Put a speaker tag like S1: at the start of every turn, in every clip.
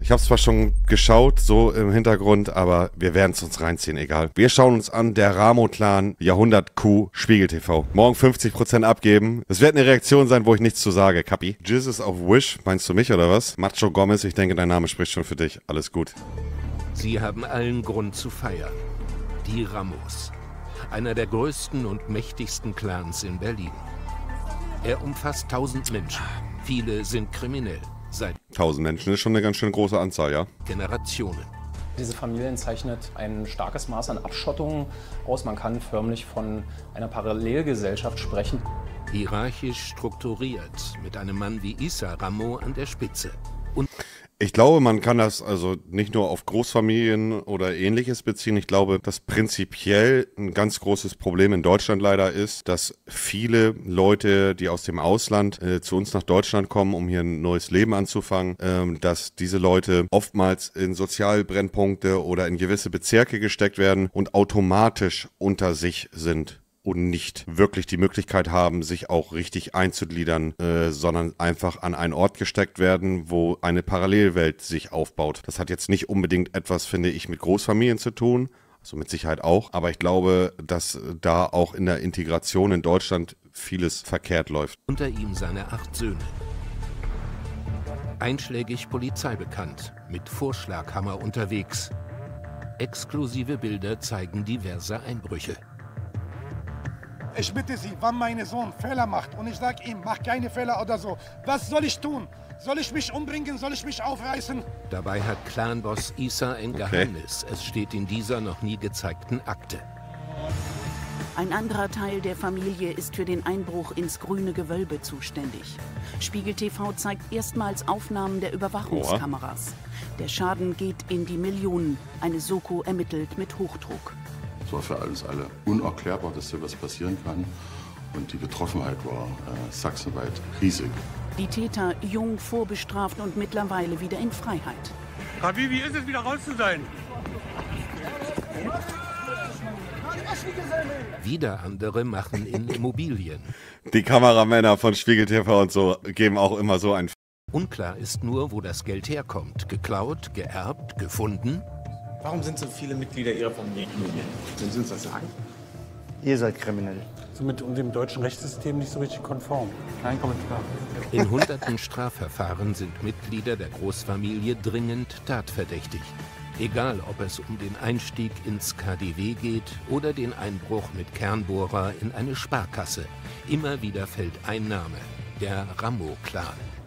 S1: Ich habe zwar schon geschaut, so im Hintergrund, aber wir werden es uns reinziehen, egal. Wir schauen uns an, der Ramo-Clan, Jahrhundert-Coup, Spiegel TV. Morgen 50% abgeben. Es wird eine Reaktion sein, wo ich nichts zu sage, Kapi. Jesus auf Wish, meinst du mich oder was? Macho Gomez, ich denke, dein Name spricht schon für dich. Alles gut.
S2: Sie haben allen Grund zu feiern. Die Ramos. Einer der größten und mächtigsten Clans in Berlin. Er umfasst 1000 Menschen. Viele sind kriminell. Seit
S1: 1000 Menschen ist schon eine ganz schön große Anzahl, ja?
S2: Generationen.
S3: Diese Familien zeichnet ein starkes Maß an Abschottung aus. Man kann förmlich von einer Parallelgesellschaft sprechen.
S2: Hierarchisch strukturiert, mit einem Mann wie Issa Ramo an der Spitze. Und
S1: ich glaube, man kann das also nicht nur auf Großfamilien oder Ähnliches beziehen. Ich glaube, dass prinzipiell ein ganz großes Problem in Deutschland leider ist, dass viele Leute, die aus dem Ausland zu uns nach Deutschland kommen, um hier ein neues Leben anzufangen, dass diese Leute oftmals in Sozialbrennpunkte oder in gewisse Bezirke gesteckt werden und automatisch unter sich sind. Und nicht wirklich die Möglichkeit haben, sich auch richtig einzugliedern, sondern einfach an einen Ort gesteckt werden, wo eine Parallelwelt sich aufbaut. Das hat jetzt nicht unbedingt etwas, finde ich, mit Großfamilien zu tun, also mit Sicherheit auch, aber ich glaube, dass da auch in der Integration in Deutschland vieles verkehrt läuft.
S2: unter ihm seine 8 Söhne. Einschlägig polizeibekannt, mit Vorschlaghammer unterwegs. Exklusive Bilder zeigen diverse Einbrüche.
S4: Ich bitte Sie, wenn mein Sohn Fehler macht und ich sage ihm, mach keine Fehler oder so, was soll ich tun? Soll ich mich umbringen? Soll ich mich aufreißen?
S2: Dabei hat Clanboss Issa ein Geheimnis. Es steht in dieser noch nie gezeigten Akte.
S5: Ein anderer Teil der Familie ist für den Einbruch ins grüne Gewölbe zuständig. Spiegel TV zeigt erstmals Aufnahmen der Überwachungskameras. Der Schaden geht in die Millionen. Eine Soko ermittelt mit Hochdruck.
S6: Es war für alles alle unerklärbar, dass so was passieren kann. Und die Betroffenheit war sachsenweit riesig.
S5: Die Täter jung, vorbestraft und mittlerweile wieder in Freiheit.
S4: Habibi, wie ist es, wieder raus zu sein?
S2: Wieder andere machen in Immobilien.
S1: Die Kameramänner von Spiegel TV und so geben auch immer so ein...
S2: Unklar ist nur, wo das Geld herkommt. Geklaut, geerbt, gefunden?
S7: Warum sind so viele Mitglieder Ihrer Familie kriminell? Können Sie uns das sagen?
S8: Ihr seid kriminell.
S4: Somit und dem deutschen Rechtssystem nicht so richtig konform. Kein Kommentar.
S2: In hunderten Strafverfahren sind Mitglieder der Großfamilie dringend tatverdächtig. Egal, ob es um den Einstieg ins KaDeWe geht oder den Einbruch mit Kernbohrer in eine Sparkasse. Immer wieder fällt ein Name: der Ramo-Clan.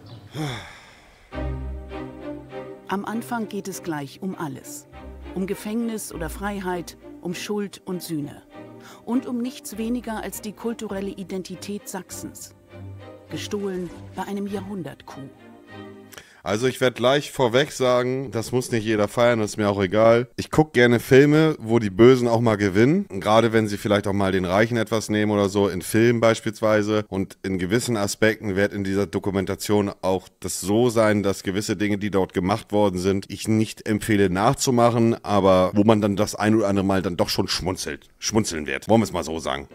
S5: Am Anfang geht es gleich um alles. Um Gefängnis oder Freiheit, um Schuld und Sühne. Und um nichts weniger als die kulturelle Identität Sachsens. Gestohlen bei einem Jahrhundert-Coup.
S1: Also ich werde gleich vorweg sagen, das muss nicht jeder feiern, das ist mir auch egal. Ich gucke gerne Filme, wo die Bösen auch mal gewinnen. Gerade wenn sie vielleicht auch mal den Reichen etwas nehmen oder so, in Filmen beispielsweise. Und in gewissen Aspekten wird in dieser Dokumentation auch das so sein, dass gewisse Dinge, die dort gemacht worden sind, ich nicht empfehle nachzumachen, aber wo man dann das ein oder andere Mal dann doch schon schmunzeln wird. Wollen wir es mal so sagen.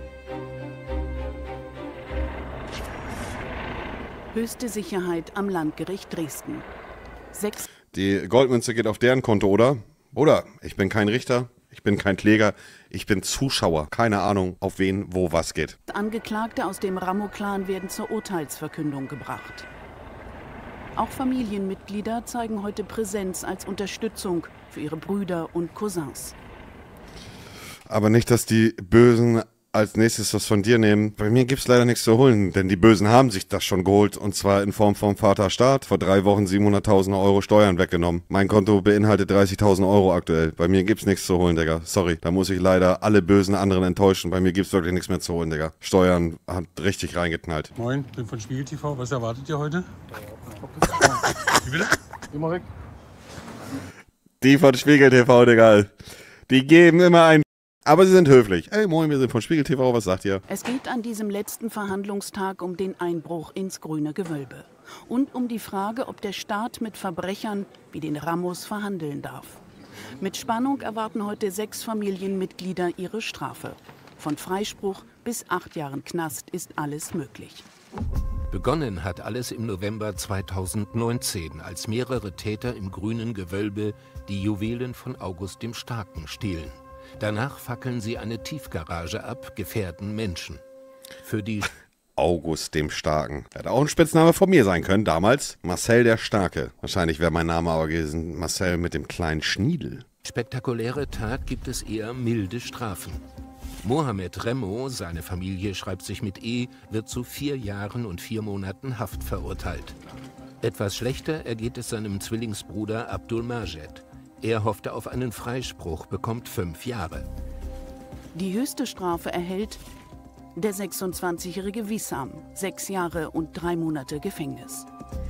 S5: Höchste Sicherheit am Landgericht Dresden.
S1: Die Goldmünze geht auf deren Konto, oder? Oder, ich bin kein Richter, ich bin kein Kläger, ich bin Zuschauer. Keine Ahnung, auf wen, wo, was geht.
S5: Angeklagte aus dem Ramo-Clan werden zur Urteilsverkündung gebracht. Auch Familienmitglieder zeigen heute Präsenz als Unterstützung für ihre Brüder und Cousins.
S1: Aber nicht, dass die Bösen als nächstes was von dir nehmen. Bei mir gibt's leider nichts zu holen, denn die Bösen haben sich das schon geholt und zwar in Form vom Vaterstaat. Vor 3 Wochen 700.000 Euro Steuern weggenommen. Mein Konto beinhaltet 30.000 Euro aktuell. Bei mir gibt's nichts zu holen, Digga. Sorry, da muss ich leider alle bösen anderen enttäuschen. Bei mir gibt's wirklich nichts mehr zu holen, Digga. Steuern hat richtig reingeknallt.
S4: Moin, bin von Spiegel TV. Was erwartet ihr heute? Wie bitte? Immer weg.
S1: Die von Spiegel TV, Digga. Die geben immer ein. Aber sie sind höflich. Ey, moin, wir sind von Spiegel TV, was sagt ihr?
S5: Es geht an diesem letzten Verhandlungstag um den Einbruch ins grüne Gewölbe. Und um die Frage, ob der Staat mit Verbrechern wie den Ramos verhandeln darf. Mit Spannung erwarten heute 6 Familienmitglieder ihre Strafe. Von Freispruch bis 8 Jahren Knast ist alles möglich.
S2: Begonnen hat alles im November 2019, als mehrere Täter im Grünen Gewölbe die Juwelen von August dem Starken stehlen. Danach fackeln sie eine Tiefgarage ab, gefährden Menschen. Für die
S1: August dem Starken. Hätte auch ein Spitzname von mir sein können, damals. Marcel der Starke. Wahrscheinlich wäre mein Name aber gewesen Marcel mit dem kleinen Schniedel.
S2: spektakuläre Tat gibt es eher milde Strafen. Mohamed Remo, seine Familie schreibt sich mit E, wird zu 4 Jahren und 4 Monaten Haft verurteilt. Etwas schlechter ergeht es seinem Zwillingsbruder Abdul Majed. Er hoffte auf einen Freispruch, bekommt 5 Jahre.
S5: Die höchste Strafe erhält der 26-jährige Wissam, 6 Jahre und 3 Monate Gefängnis.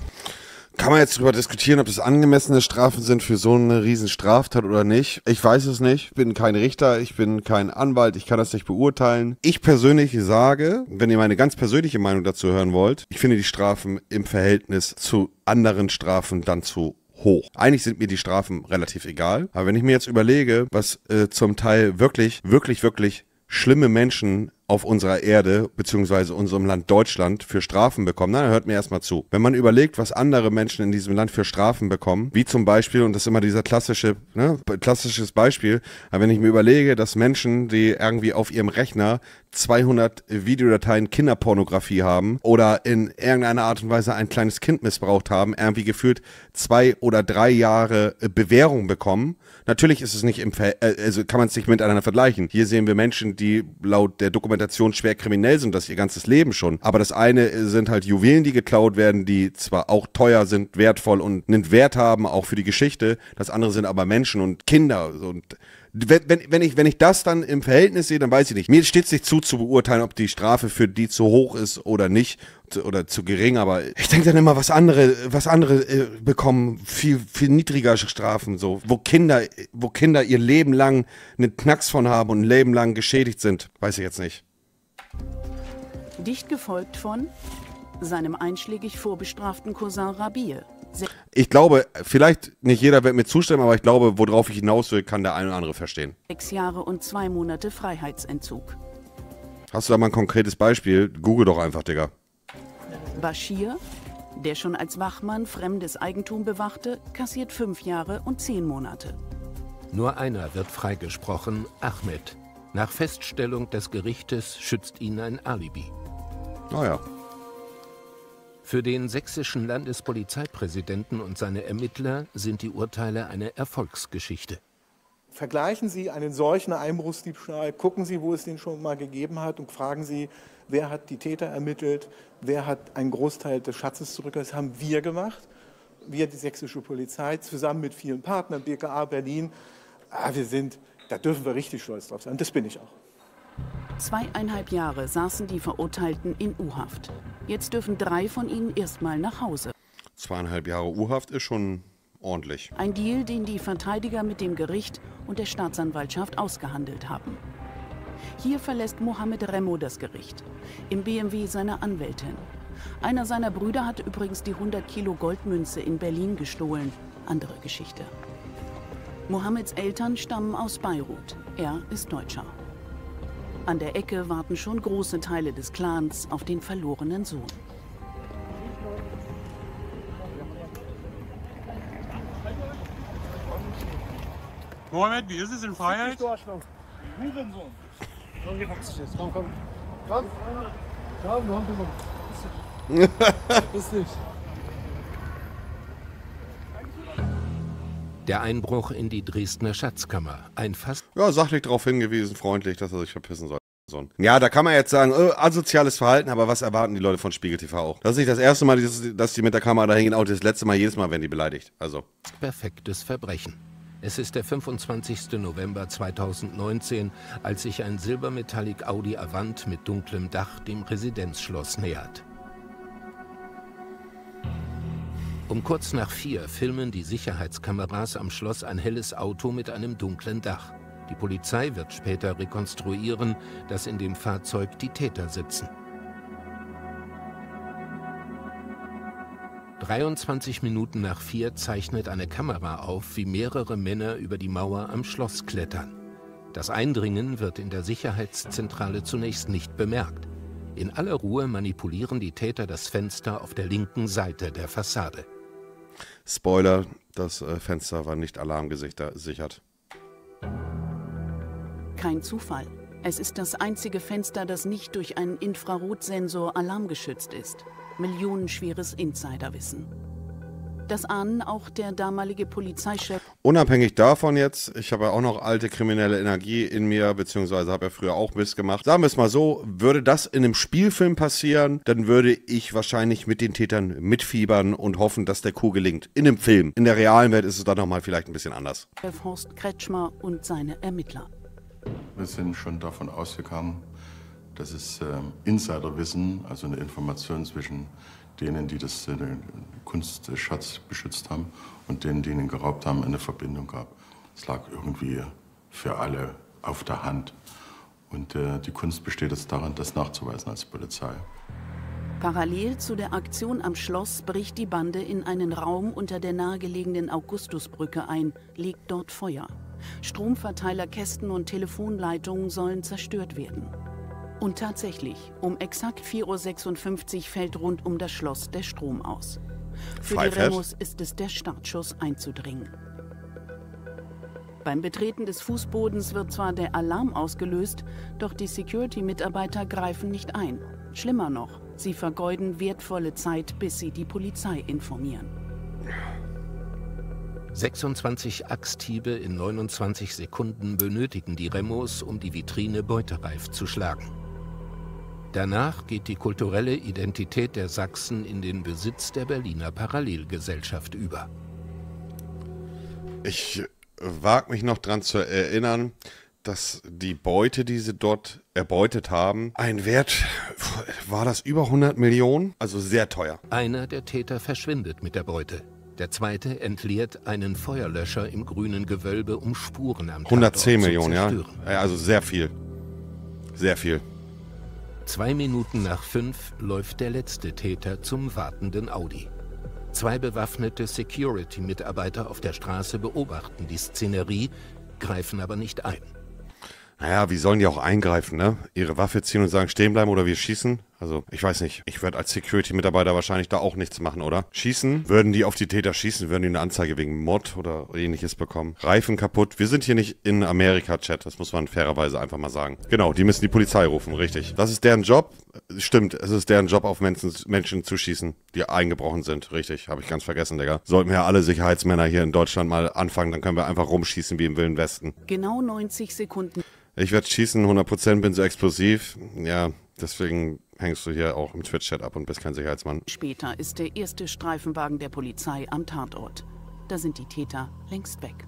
S1: Kann man jetzt darüber diskutieren, ob das angemessene Strafen sind für so eine riesen Straftat oder nicht? Ich weiß es nicht. Ich bin kein Richter, ich bin kein Anwalt, ich kann das nicht beurteilen. Ich persönlich sage, wenn ihr meine ganz persönliche Meinung dazu hören wollt, ich finde die Strafen im Verhältnis zu anderen Strafen dann zu hoch. Eigentlich sind mir die Strafen relativ egal, aber wenn ich mir jetzt überlege, was zum Teil wirklich schlimme Menschen auf unserer Erde, beziehungsweise unserem Land Deutschland für Strafen bekommen. Na, dann hört mir erstmal zu. Wenn man überlegt, was andere Menschen in diesem Land für Strafen bekommen, wie zum Beispiel, und das ist immer dieser klassisches Beispiel, aber wenn ich mir überlege, dass Menschen, die irgendwie auf ihrem Rechner 200 Videodateien Kinderpornografie haben oder in irgendeiner Art und Weise ein kleines Kind missbraucht haben, irgendwie gefühlt 2 oder 3 Jahre Bewährung bekommen. Natürlich ist es nicht also kann man es nicht miteinander vergleichen. Hier sehen wir Menschen, die laut der Dokumentation schwer kriminell sind, das ihr ganzes Leben schon. Aber das eine sind halt Juwelen, die geklaut werden, die zwar auch teuer sind, wertvoll und einen Wert haben, auch für die Geschichte. Das andere sind aber Menschen und Kinder. Und wenn ich das dann im Verhältnis sehe, dann weiß ich nicht. Mir steht es nicht zu beurteilen, ob die Strafe für die zu hoch ist oder nicht oder zu gering, aber ich denke dann immer, was andere bekommen viel niedrigere Strafen, so wo Kinder ihr Leben lang einen Knacks von haben und ein Leben lang geschädigt sind, weiß ich jetzt nicht.
S5: Dicht gefolgt von seinem einschlägig vorbestraften Cousin Rabir.
S1: Ich glaube, vielleicht nicht jeder wird mir zustimmen, aber ich glaube, worauf ich hinaus will, kann der eine oder andere verstehen.
S5: 6 Jahre und 2 Monate Freiheitsentzug.
S1: Hast du da mal ein konkretes Beispiel? Google doch einfach, Digga.
S5: Bashir, der schon als Wachmann fremdes Eigentum bewachte, kassiert 5 Jahre und 10 Monate.
S2: Nur einer wird freigesprochen, Ahmed. Nach Feststellung des Gerichtes schützt ihn ein Alibi.
S1: Naja.
S2: Für den sächsischen Landespolizeipräsidenten und seine Ermittler sind die Urteile eine Erfolgsgeschichte.
S9: Vergleichen Sie einen solchen Einbruchsdiebstahl, gucken Sie, wo es den schon mal gegeben hat und fragen Sie, wer hat die Täter ermittelt, wer hat einen Großteil des Schatzes zurückgelassen. Das haben wir gemacht, wir, die sächsische Polizei, zusammen mit vielen Partnern, BKA, Berlin. Da dürfen wir richtig stolz drauf sein, das bin ich auch.
S5: 2,5 Jahre saßen die Verurteilten in U-Haft. Jetzt dürfen 3 von ihnen erstmal nach Hause.
S1: 2,5 Jahre U-Haft ist schon ordentlich.
S5: Ein Deal, den die Verteidiger mit dem Gericht und der Staatsanwaltschaft ausgehandelt haben. Hier verlässt Mohamed Remo das Gericht, im BMW seiner Anwältin. Einer seiner Brüder hatte übrigens die 100 Kilo Goldmünze in Berlin gestohlen. Andere Geschichte. Mohameds Eltern stammen aus Beirut. Er ist Deutscher. An der Ecke warten schon große Teile des Clans auf den verlorenen Sohn.
S10: Mohammed, wie ist es in Freiheit?
S4: Hurensohn. Komm, komm. Komm. Komm, du Hurensohn. Ist nicht.
S2: Der Einbruch in die Dresdner Schatzkammer. Ein fast...
S1: Ja, sachlich darauf hingewiesen, freundlich, dass er sich verpissen soll. Ja, da kann man jetzt sagen, asoziales Verhalten, aber was erwarten die Leute von Spiegel TV auch? Das ist nicht das erste Mal, dass die mit der Kamera da hingehen, auch das letzte Mal, jedes Mal werden die beleidigt. Also.
S2: Perfektes Verbrechen. Es ist der 25. November 2019, als sich ein Silbermetallic Audi Avant mit dunklem Dach dem Residenzschloss nähert. Um kurz nach 4 filmen die Sicherheitskameras am Schloss ein helles Auto mit einem dunklen Dach. Die Polizei wird später rekonstruieren, dass in dem Fahrzeug die Täter sitzen. 23 Minuten nach 4 zeichnet eine Kamera auf, wie mehrere Männer über die Mauer am Schloss klettern. Das Eindringen wird in der Sicherheitszentrale zunächst nicht bemerkt. In aller Ruhe manipulieren die Täter das Fenster auf der linken Seite der Fassade.
S1: Spoiler, das Fenster war nicht alarmgesichert.
S5: Kein Zufall. Es ist das einzige Fenster, das nicht durch einen Infrarotsensor alarmgeschützt ist. Millionenschweres Insiderwissen. Das ahnen auch der damalige Polizeichef.
S1: Unabhängig davon jetzt, ich habe ja auch noch alte kriminelle Energie in mir, beziehungsweise habe ja früher auch Mist gemacht. Sagen wir es mal so, würde das in einem Spielfilm passieren, dann würde ich wahrscheinlich mit den Tätern mitfiebern und hoffen, dass der Coup gelingt. In einem Film. In der realen Welt ist es dann nochmal vielleicht ein bisschen anders.
S5: Horst Kretschmer und seine Ermittler.
S6: Wir sind schon davon ausgegangen, dass es Insiderwissen, also eine Information zwischen denen, die den Kunstschatz beschützt haben und denen, die ihn geraubt haben, eine Verbindung gab. Es lag irgendwie für alle auf der Hand. Und die Kunst besteht jetzt daran, das nachzuweisen als Polizei.
S5: Parallel zu der Aktion am Schloss bricht die Bande in einen Raum unter der nahegelegenen Augustusbrücke ein, legt dort Feuer. Stromverteilerkästen und Telefonleitungen sollen zerstört werden. Und tatsächlich, um exakt 4:56 Uhr fällt rund um das Schloss der Strom aus. Für die Remos ist es der Startschuss einzudringen. Beim Betreten des Fußbodens wird zwar der Alarm ausgelöst, doch die Security-Mitarbeiter greifen nicht ein. Schlimmer noch, sie vergeuden wertvolle Zeit, bis sie die Polizei informieren.
S2: 26 Axthiebe in 29 Sekunden benötigen die Remos, um die Vitrine beutereif zu schlagen. Danach geht die kulturelle Identität der Sachsen in den Besitz der Berliner Parallelgesellschaft über.
S1: Ich wage mich noch daran zu erinnern, dass die Beute, die sie dort erbeutet haben, ein Wert, war das über 100 Millionen? Also sehr teuer.
S2: Einer der Täter verschwindet mit der Beute. Der zweite entleert einen Feuerlöscher im grünen Gewölbe, um Spuren am Tatort
S1: 110 Millionen,
S2: zu zerstören.
S1: ja. Also sehr viel. Sehr viel.
S2: 2 Minuten nach 5 läuft der letzte Täter zum wartenden Audi. 2 bewaffnete Security-Mitarbeiter auf der Straße beobachten die Szenerie, greifen aber nicht ein.
S1: Naja, wie sollen die auch eingreifen, ne? Ihre Waffe ziehen und sagen, stehen bleiben oder wir schießen? Also, ich weiß nicht. Ich würde als Security-Mitarbeiter wahrscheinlich da auch nichts machen, oder? Schießen? Würden die auf die Täter schießen? Würden die eine Anzeige wegen Mord oder ähnliches bekommen? Reifen kaputt? Wir sind hier nicht in Amerika, Chat. Das muss man fairerweise einfach mal sagen. Genau, die müssen die Polizei rufen, richtig. Das ist deren Job. Stimmt, es ist deren Job, auf Menschen zu schießen, die eingebrochen sind. Richtig, habe ich ganz vergessen, Digga. Sollten wir ja alle Sicherheitsmänner hier in Deutschland mal anfangen, dann können wir einfach rumschießen wie im Wilden Westen.
S5: Genau 90 Sekunden.
S1: Ich werde schießen, 100%, bin so explosiv. Ja, deswegen hängst du hier auch im Twitch-Chat ab und bist kein Sicherheitsmann.
S5: Später ist der erste Streifenwagen der Polizei am Tatort. Da sind die Täter längst weg.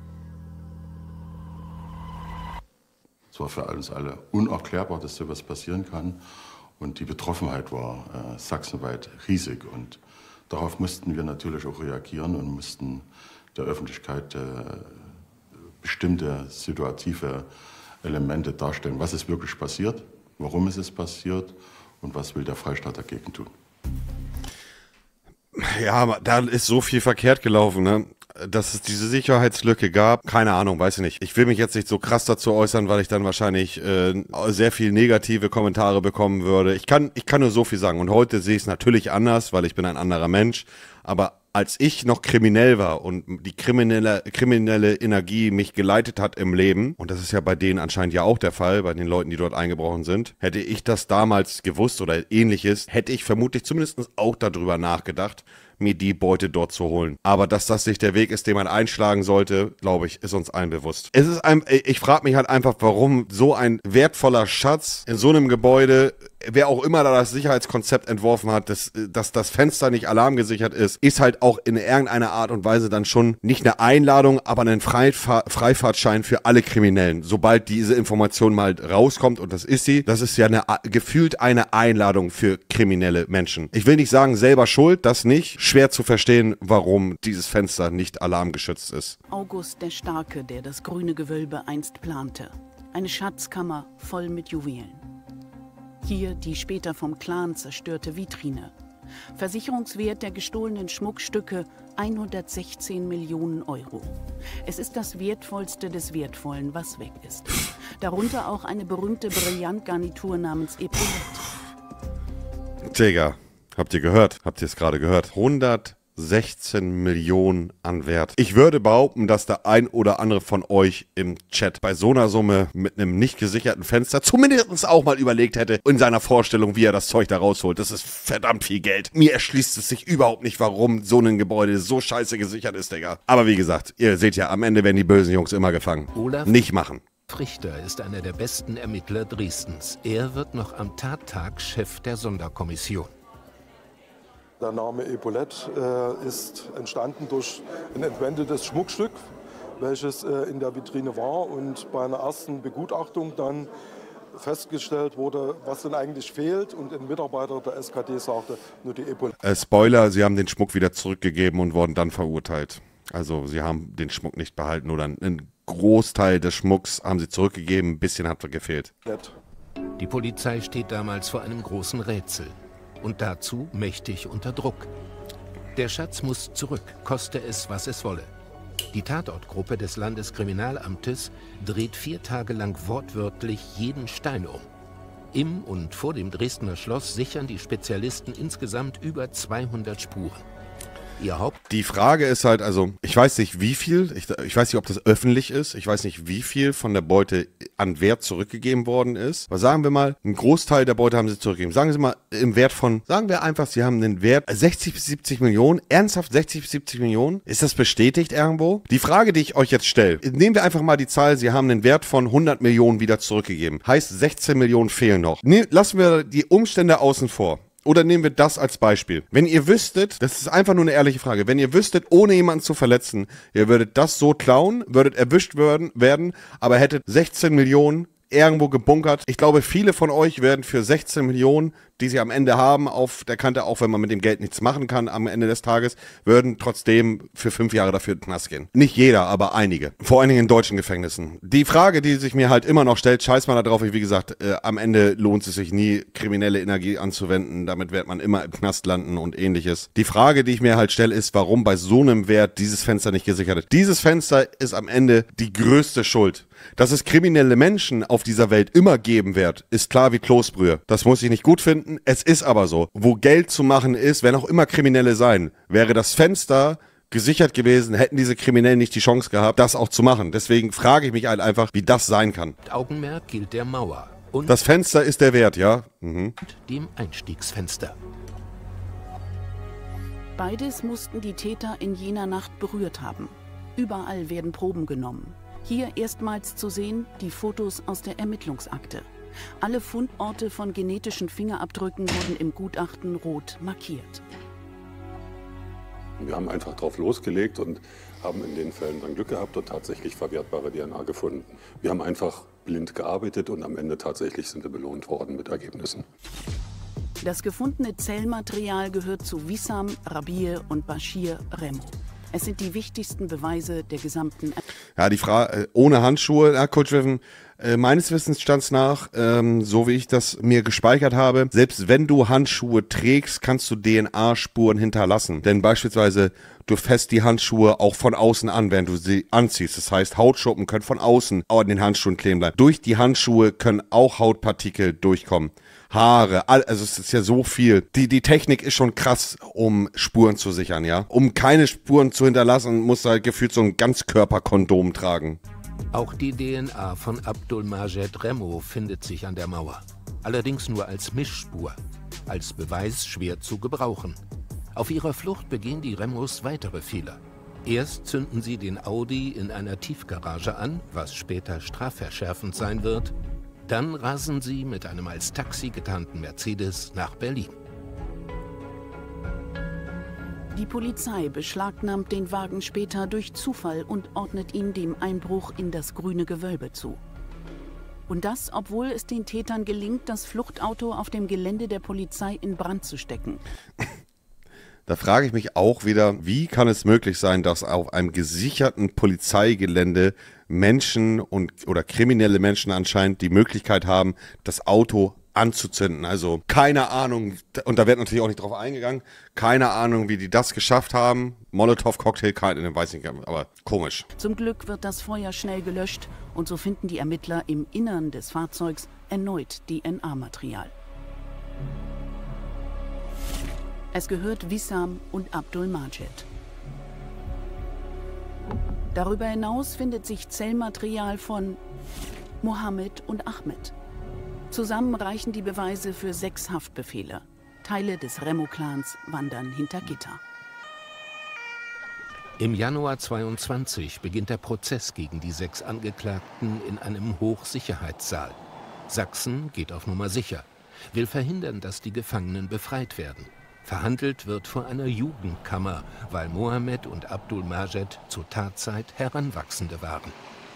S6: Es war für uns alle unerklärbar, dass sowas passieren kann. Und die Betroffenheit war sachsenweit riesig. Und darauf mussten wir natürlich auch reagieren und mussten der Öffentlichkeit bestimmte situative Elemente darstellen. Was ist wirklich passiert, warum ist es passiert und was will der Freistaat dagegen tun?
S1: Ja, da ist so viel verkehrt gelaufen, ne? Dass es diese Sicherheitslücke gab, keine Ahnung, weiß ich nicht. Ich will mich jetzt nicht so krass dazu äußern, weil ich dann wahrscheinlich sehr viel negative Kommentare bekommen würde. Ich kann nur so viel sagen und heute sehe ich es natürlich anders, weil ich bin ein anderer Mensch, aber als ich noch kriminell war und die kriminelle Energie mich geleitet hat im Leben, und das ist ja bei denen anscheinend ja auch der Fall, bei den Leuten, die dort eingebrochen sind, hätte ich das damals gewusst oder ähnliches, hätte ich vermutlich zumindest auch darüber nachgedacht, mir die Beute dort zu holen. Aber dass das nicht der Weg ist, den man einschlagen sollte, glaube ich, ist uns allen bewusst. Ich frage mich halt einfach, warum so ein wertvoller Schatz in so einem Gebäude, wer auch immer da das Sicherheitskonzept entworfen hat, dass das Fenster nicht alarmgesichert ist halt auch in irgendeiner Art und Weise dann schon nicht eine Einladung, aber einen Freifahrtschein für alle Kriminellen. Sobald diese Information mal rauskommt, und das ist sie, das ist ja gefühlt eine Einladung für kriminelle Menschen. Ich will nicht sagen, selber schuld, das nicht. Schwer zu verstehen, warum dieses Fenster nicht alarmgeschützt ist.
S5: August der Starke, der das grüne Gewölbe einst plante. Eine Schatzkammer voll mit Juwelen. Hier die später vom Clan zerstörte Vitrine. Versicherungswert der gestohlenen Schmuckstücke 116 Millionen Euro. Es ist das Wertvollste des Wertvollen, was weg ist. Darunter auch eine berühmte Brillantgarnitur namens Epaulette.
S1: Digga, habt ihr gehört? Habt ihr es gerade gehört? 116 Millionen an Wert. Ich würde behaupten, dass der ein oder andere von euch im Chat bei so einer Summe mit einem nicht gesicherten Fenster zumindest auch mal überlegt hätte in seiner Vorstellung, wie er das Zeug da rausholt. Das ist verdammt viel Geld. Mir erschließt es sich überhaupt nicht, warum so ein Gebäude so scheiße gesichert ist, Digga. Aber wie gesagt, ihr seht ja, am Ende werden die bösen Jungs immer gefangen.
S2: Olaf
S1: nicht machen.
S2: Richter ist einer der besten Ermittler Dresdens. Er wird noch am Tattag Chef der Sonderkommission.
S11: Der Name Epaulette ist entstanden durch ein entwendetes Schmuckstück, welches in der Vitrine war und bei einer ersten Begutachtung dann festgestellt wurde, was denn eigentlich fehlt, und ein Mitarbeiter der SKD sagte, nur die Epaulette.
S1: Spoiler, sie haben den Schmuck wieder zurückgegeben und wurden dann verurteilt. Also sie haben den Schmuck nicht behalten oder einen Großteil des Schmucks haben sie zurückgegeben, ein bisschen hat gefehlt.
S2: Die Polizei steht damals vor einem großen Rätsel. Und dazu mächtig unter Druck. Der Schatz muss zurück, koste es, was es wolle. Die Tatortgruppe des Landeskriminalamtes dreht 4 Tage lang wortwörtlich jeden Stein um. Im und vor dem Dresdner Schloss sichern die Spezialisten insgesamt über 200 Spuren.
S1: Die Frage ist halt, also ich weiß nicht wie viel, ich weiß nicht, ob das öffentlich ist, ich weiß nicht wie viel von der Beute an Wert zurückgegeben worden ist, aber sagen wir mal, einen Großteil der Beute haben sie zurückgegeben. Sagen Sie mal im Wert von, sagen wir einfach, sie haben einen Wert 60 bis 70 Millionen, ernsthaft 60 bis 70 Millionen, ist das bestätigt irgendwo? Die Frage, die ich euch jetzt stelle, nehmen wir einfach mal die Zahl, sie haben einen Wert von 100 Millionen wieder zurückgegeben, heißt 16 Millionen fehlen noch. Lassen wir die Umstände außen vor. Oder nehmen wir das als Beispiel. Wenn ihr wüsstet, das ist einfach nur eine ehrliche Frage, wenn ihr wüsstet, ohne jemanden zu verletzen, ihr würdet das so klauen, würdet erwischt werden, aber hättet 16 Millionen irgendwo gebunkert. Ich glaube, viele von euch werden für 16 Millionen, die sie am Ende haben, auf der Kante, auch wenn man mit dem Geld nichts machen kann am Ende des Tages, würden trotzdem für 5 Jahre dafür in den Knast gehen. Nicht jeder, aber einige. Vor allen Dingen in deutschen Gefängnissen. Die Frage, die sich mir halt immer noch stellt, scheiß mal da drauf, wie gesagt, am Ende lohnt es sich nie, kriminelle Energie anzuwenden. Damit wird man immer im Knast landen und ähnliches. Die Frage, die ich mir halt stelle, ist, warum bei so einem Wert dieses Fenster nicht gesichert ist. Dieses Fenster ist am Ende die größte Schuld. Dass es kriminelle Menschen auf dieser Welt immer geben wird, ist klar wie Kloßbrühe. Das muss ich nicht gut finden, es ist aber so. Wo Geld zu machen ist, werden auch immer Kriminelle sein. Wäre das Fenster gesichert gewesen, hätten diese Kriminellen nicht die Chance gehabt, das auch zu machen. Deswegen frage ich mich halt einfach, wie das sein kann.
S2: Augenmerk gilt der Mauer. Und
S1: das Fenster ist der Wert, ja? Mhm.
S2: Dem Einstiegsfenster.
S5: Beides mussten die Täter in jener Nacht berührt haben. Überall werden Proben genommen. Hier erstmals zu sehen die Fotos aus der Ermittlungsakte. Alle Fundorte von genetischen Fingerabdrücken wurden im Gutachten rot markiert.
S12: Wir haben einfach drauf losgelegt und haben in den Fällen dann Glück gehabt und tatsächlich verwertbare DNA gefunden. Wir haben einfach blind gearbeitet und am Ende tatsächlich sind wir belohnt worden mit Ergebnissen.
S5: Das gefundene Zellmaterial gehört zu Wissam, Rabih und Bashir Remo. Es sind die wichtigsten Beweise der gesamten...
S1: Ja, die Frage, ohne Handschuhe, Coach Weffen, meines Wissensstands nach, so wie ich das mir gespeichert habe, selbst wenn du Handschuhe trägst, kannst du DNA-Spuren hinterlassen. Denn beispielsweise, du fässt die Handschuhe auch von außen an, während du sie anziehst. Das heißt, Hautschuppen können von außen an den Handschuhen kleben bleiben. Durch die Handschuhe können auch Hautpartikel durchkommen. Haare, also es ist ja so viel. Die Technik ist schon krass, um Spuren zu sichern, ja. Um keine Spuren zu hinterlassen, musst du halt gefühlt so ein Ganzkörperkondom tragen.
S2: Auch die DNA von Abdul-Majed Remo findet sich an der Mauer. Allerdings nur als Mischspur. Als Beweis schwer zu gebrauchen. Auf ihrer Flucht begehen die Remos weitere Fehler. Erst zünden sie den Audi in einer Tiefgarage an, was später strafverschärfend sein wird. Dann rasen sie mit einem als Taxi getarnten Mercedes nach Berlin.
S5: Die Polizei beschlagnahmt den Wagen später durch Zufall und ordnet ihn dem Einbruch in das grüne Gewölbe zu. Und das, obwohl es den Tätern gelingt, das Fluchtauto auf dem Gelände der Polizei in Brand zu stecken.
S1: Da frage ich mich auch wieder, wie kann es möglich sein, dass auf einem gesicherten Polizeigelände Menschen oder kriminelle Menschen anscheinend die Möglichkeit haben, das Auto anzuzünden. Also keine Ahnung, und da wird natürlich auch nicht drauf eingegangen, keine Ahnung, wie die das geschafft haben. Molotow-Cocktail, weiß nicht, aber komisch.
S5: Zum Glück wird das Feuer schnell gelöscht und so finden die Ermittler im Innern des Fahrzeugs erneut DNA-Material. Es gehört Wissam und Abdul Majid. Darüber hinaus findet sich Zellmaterial von Mohammed und Ahmed. Zusammen reichen die Beweise für 6 Haftbefehle. Teile des Remo-Clans wandern hinter Gitter.
S2: Im Januar 22 beginnt der Prozess gegen die 6 Angeklagten in einem Hochsicherheitssaal. Sachsen geht auf Nummer sicher, will verhindern, dass die Gefangenen befreit werden. Verhandelt wird vor einer Jugendkammer, weil Mohammed und Abdul Majid zur Tatzeit Heranwachsende waren.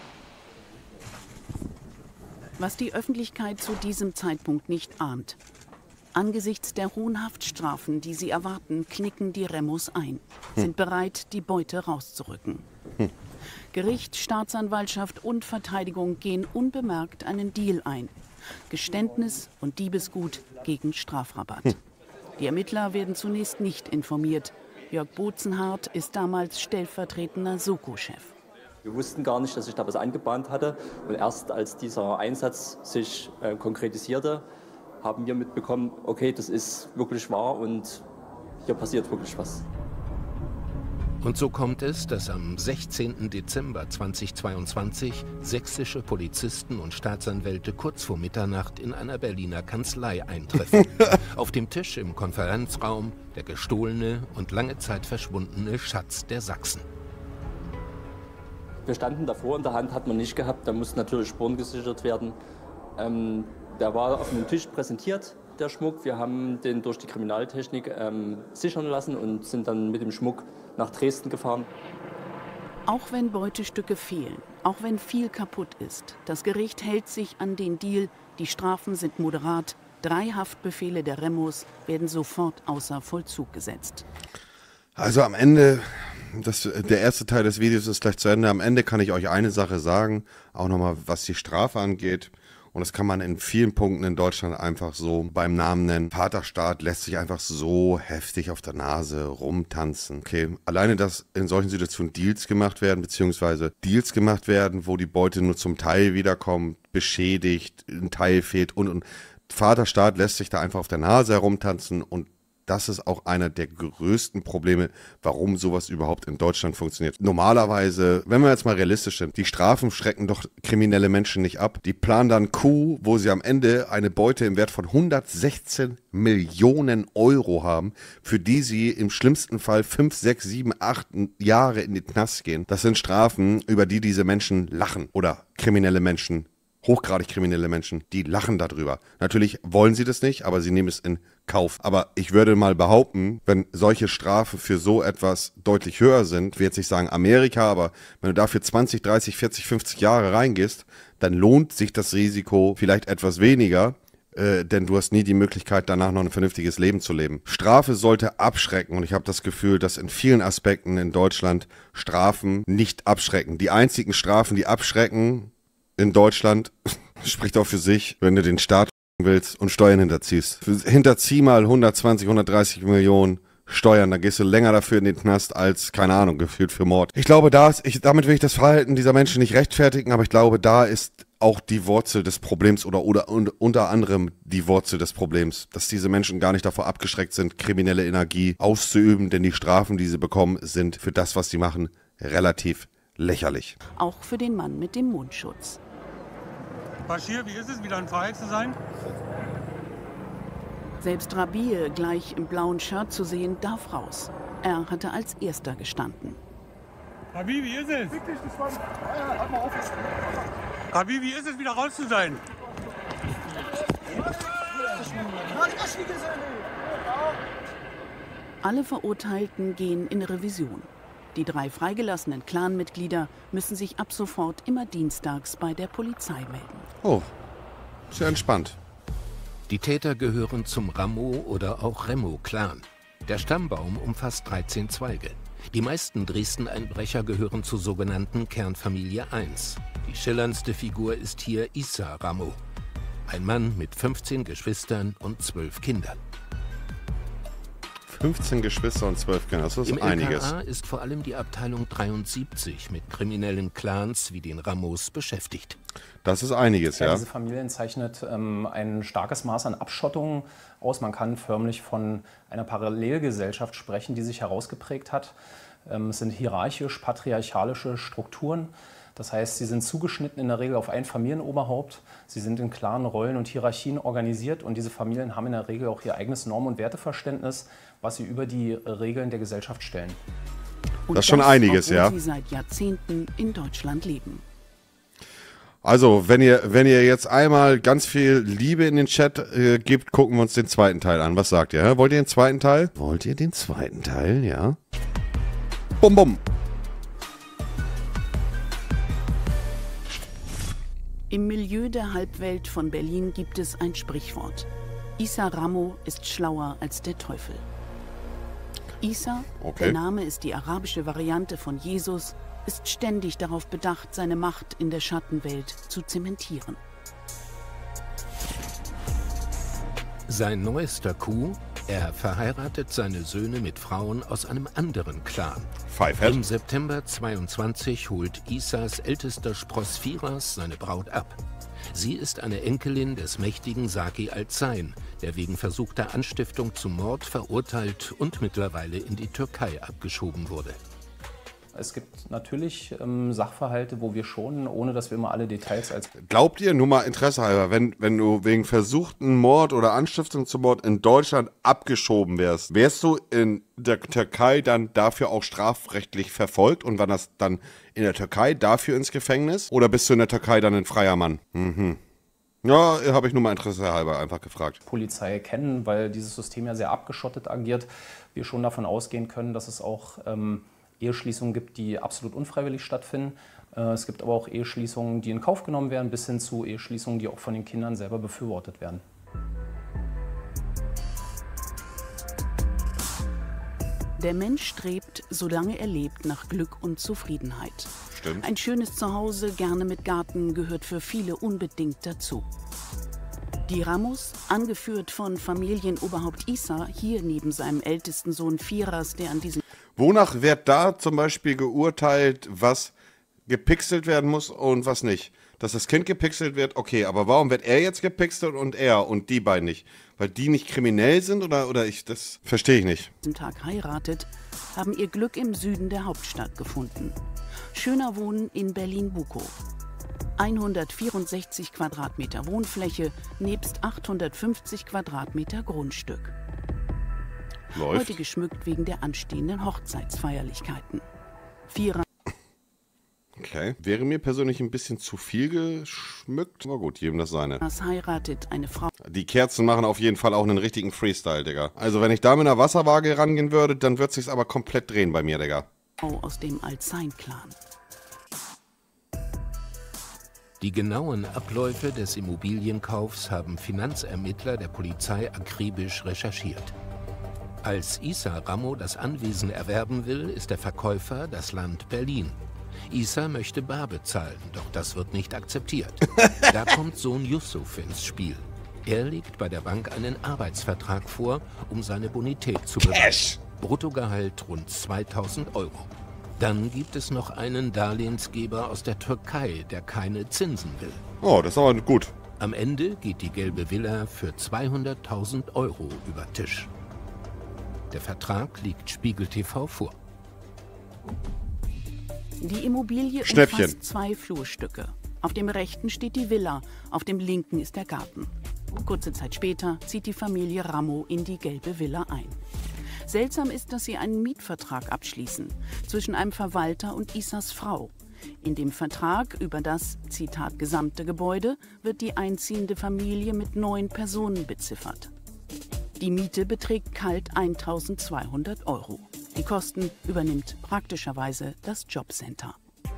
S5: Was die Öffentlichkeit zu diesem Zeitpunkt nicht ahnt. Angesichts der hohen Haftstrafen, die sie erwarten, knicken die Remos ein, sind bereit, die Beute rauszurücken. Gericht, Staatsanwaltschaft und Verteidigung gehen unbemerkt einen Deal ein. Geständnis und Diebesgut gegen Strafrabatt. Die Ermittler werden zunächst nicht informiert. Jörg Bozenhardt ist damals stellvertretender Soko-Chef.
S13: Wir wussten gar nicht, dass sich da was angebahnt hatte. Und erst als dieser Einsatz sich konkretisierte, haben wir mitbekommen, okay, das ist wirklich wahr und hier passiert wirklich was.
S2: Und so kommt es, dass am 16. Dezember 2022 sächsische Polizisten und Staatsanwälte kurz vor Mitternacht in einer Berliner Kanzlei eintreffen. Auf dem Tisch im Konferenzraum der gestohlene und lange Zeit verschwundene Schatz der Sachsen.
S13: Wir standen davor, in der Hand hat man nicht gehabt, da mussten natürlich Spuren gesichert werden. Der war auf einem Tisch präsentiert, der Schmuck. Wir haben den durch die Kriminaltechnik sichern lassen und sind dann mit dem Schmuck nach Dresden gefahren.
S5: Auch wenn Beutestücke fehlen, auch wenn viel kaputt ist, das Gericht hält sich an den Deal, die Strafen sind moderat, 3 Haftbefehle der Remos werden sofort außer Vollzug gesetzt.
S1: Also am Ende, der erste Teil des Videos ist gleich zu Ende, am Ende kann ich euch eine Sache sagen, auch nochmal was die Strafe angeht. Und das kann man in vielen Punkten in Deutschland einfach so beim Namen nennen. Vaterstaat lässt sich einfach so heftig auf der Nase rumtanzen. Okay, alleine, dass in solchen Situationen Deals gemacht werden, beziehungsweise Deals gemacht werden, wo die Beute nur zum Teil wiederkommt, beschädigt, ein Teil fehlt und Vaterstaat lässt sich da einfach auf der Nase herumtanzen und das ist auch einer der größten Probleme, warum sowas überhaupt in Deutschland funktioniert. Normalerweise, wenn wir jetzt mal realistisch sind, die Strafen schrecken doch kriminelle Menschen nicht ab. Die planen dann Coup, wo sie am Ende eine Beute im Wert von 116 Millionen Euro haben, für die sie im schlimmsten Fall 5, 6, 7, 8 Jahre in den Knast gehen. Das sind Strafen, über die diese Menschen lachen oder kriminelle Menschen. Hochgradig kriminelle Menschen, die lachen darüber. Natürlich wollen sie das nicht, aber sie nehmen es in Kauf. Aber ich würde mal behaupten, wenn solche Strafen für so etwas deutlich höher sind, will jetzt nicht sagen Amerika, aber wenn du dafür 20, 30, 40, 50 Jahre reingehst, dann lohnt sich das Risiko vielleicht etwas weniger, denn du hast nie die Möglichkeit, danach noch ein vernünftiges Leben zu leben. Strafe sollte abschrecken und ich habe das Gefühl, dass in vielen Aspekten in Deutschland Strafen nicht abschrecken. Die einzigen Strafen, die abschrecken in Deutschland, spricht auch für sich, wenn du den Staat willst und Steuern hinterziehst. Hinterzieh mal 120, 130 Millionen Steuern, da gehst du länger dafür in den Knast als, keine Ahnung, gefühlt für Mord. Ich glaube, damit will ich das Verhalten dieser Menschen nicht rechtfertigen, aber ich glaube, da ist auch die Wurzel des Problems oder unter anderem die Wurzel des Problems, dass diese Menschen gar nicht davor abgeschreckt sind, kriminelle Energie auszuüben, denn die Strafen, die sie bekommen, sind für das, was sie machen, relativ lächerlich.
S5: Auch für den Mann mit dem Mundschutz.
S10: Bashir, wie ist es, wieder in Freiheit zu sein?
S5: Selbst Rabih, gleich im blauen Shirt zu sehen, darf raus. Er hatte als Erster gestanden.
S10: Rabih, wie ist es? Rabih, wie ist es, wieder raus zu sein?
S5: Alle Verurteilten gehen in Revision. Die 3 freigelassenen Clanmitglieder müssen sich ab sofort immer dienstags bei der Polizei melden.
S1: Oh, sehr entspannt.
S2: Die Täter gehören zum Ramo- oder auch Remo-Clan. Der Stammbaum umfasst 13 Zweige. Die meisten Dresden-Einbrecher gehören zur sogenannten Kernfamilie 1. Die schillerndste Figur ist hier Issa Ramo. Ein Mann mit 15 Geschwistern und 12 Kindern.
S1: 15 Geschwister und 12 Kinder. Das ist
S2: Im
S1: einiges.
S2: LKA ist vor allem die Abteilung 73 mit kriminellen Clans wie den Ramos beschäftigt.
S1: Das ist einiges, ja.
S3: Diese Familien zeichnet ein starkes Maß an Abschottung aus. Man kann förmlich von einer Parallelgesellschaft sprechen, die sich herausgeprägt hat. Es sind hierarchisch-patriarchalische Strukturen. Das heißt, sie sind zugeschnitten in der Regel auf ein Familienoberhaupt. Sie sind in klaren Rollen und Hierarchien organisiert. Und diese Familien haben in der Regel auch ihr eigenes Norm- und Werteverständnis, was sie über die Regeln der Gesellschaft stellen.
S5: Und
S1: das ist schon einiges,
S5: obwohl
S1: ja.
S5: sie seit Jahrzehnten in Deutschland leben.
S1: Also, wenn ihr jetzt einmal ganz viel Liebe in den Chat gebt, gucken wir uns den zweiten Teil an. Was sagt ihr? Wollt ihr den zweiten Teil? Wollt ihr den zweiten Teil, ja? Bum, bum.
S5: Im Milieu der Halbwelt von Berlin gibt es ein Sprichwort. Issa Ramo ist schlauer als der Teufel. Issa, der Name ist die arabische Variante von Jesus, ist ständig darauf bedacht, seine Macht in der Schattenwelt zu zementieren.
S2: Sein neuester Coup: Er verheiratet seine Söhne mit Frauen aus einem anderen Clan.
S1: Fivehead.
S2: Im September 22 holt Issas ältester Spross Firas seine Braut ab. Sie ist eine Enkelin des mächtigen Saki al-Zain, der wegen versuchter Anstiftung zum Mord verurteilt und mittlerweile in die Türkei abgeschoben wurde.
S3: Es gibt natürlich Sachverhalte, wo wir schon, ohne dass wir immer alle Details als...
S1: Glaubt ihr, nur mal Interesse halber, wenn du wegen versuchten Mord oder Anstiftung zum Mord in Deutschland abgeschoben wärst du in der Türkei dann dafür auch strafrechtlich verfolgt und war das dann in der Türkei dafür ins Gefängnis? Oder bist du in der Türkei dann ein freier Mann? Mhm. Ja, habe ich nur mal Interesse halber einfach gefragt.
S3: Polizei kennen, weil dieses System ja sehr abgeschottet agiert. Wir schon davon ausgehen können, dass es auch Eheschließungen gibt, die absolut unfreiwillig stattfinden. Es gibt aber auch Eheschließungen, die in Kauf genommen werden, bis hin zu Eheschließungen, die auch von den Kindern selber befürwortet werden.
S5: Der Mensch strebt, solange er lebt, nach Glück und Zufriedenheit.
S1: Stimmt.
S5: Ein schönes Zuhause, gerne mit Garten, gehört für viele unbedingt dazu. Die Ramos, angeführt von Familienoberhaupt Issa, hier neben seinem ältesten Sohn Firas, der an diesem...
S1: Wonach wird da zum Beispiel geurteilt, was gepixelt werden muss und was nicht? Dass das Kind gepixelt wird, okay, aber warum wird er jetzt gepixelt und er und die beiden nicht? Weil die nicht kriminell sind oder das verstehe ich nicht.
S5: Diesen Tag heiratet, haben ihr Glück im Süden der Hauptstadt gefunden. Schöner wohnen in Berlin-Bukow. 164 Quadratmeter Wohnfläche nebst 850 Quadratmeter Grundstück.
S1: Läuft.
S5: Heute geschmückt wegen der anstehenden Hochzeitsfeierlichkeiten.
S1: Okay. Wäre mir persönlich ein bisschen zu viel geschmückt. Na gut, jedem das seine.
S5: Das heiratet eine Frau.
S1: Die Kerzen machen auf jeden Fall auch einen richtigen Freestyle, Digga. Also wenn ich da mit einer Wasserwaage rangehen würde, dann wird sich's aber komplett drehen bei mir, Digga.
S5: Aus dem Al-Zain-Clan.
S2: Die genauen Abläufe des Immobilienkaufs haben Finanzermittler der Polizei akribisch recherchiert. Als Issa Ramo das Anwesen erwerben will, ist der Verkäufer das Land Berlin. Issa möchte bar bezahlen, doch das wird nicht akzeptiert. Da kommt Sohn Yusuf ins Spiel. Er legt bei der Bank einen Arbeitsvertrag vor, um seine Bonität zu beweisen. Bruttogehalt rund 2000 Euro. Dann gibt es noch einen Darlehensgeber aus der Türkei, der keine Zinsen will.
S1: Oh, das ist aber gut.
S2: Am Ende geht die gelbe Villa für 200.000 Euro über Tisch. Der Vertrag liegt Spiegel TV vor.
S5: Die Immobilie
S1: Schnäppchen.
S5: umfasst 2 Flurstücke. Auf dem rechten steht die Villa, auf dem linken ist der Garten. Kurze Zeit später zieht die Familie Ramo in die gelbe Villa ein. Seltsam ist, dass sie einen Mietvertrag abschließen zwischen einem Verwalter und Issas Frau. In dem Vertrag über das, Zitat, gesamte Gebäude wird die einziehende Familie mit 9 Personen beziffert. Die Miete beträgt kalt 1.200 Euro. Die Kosten übernimmt praktischerweise das Jobcenter.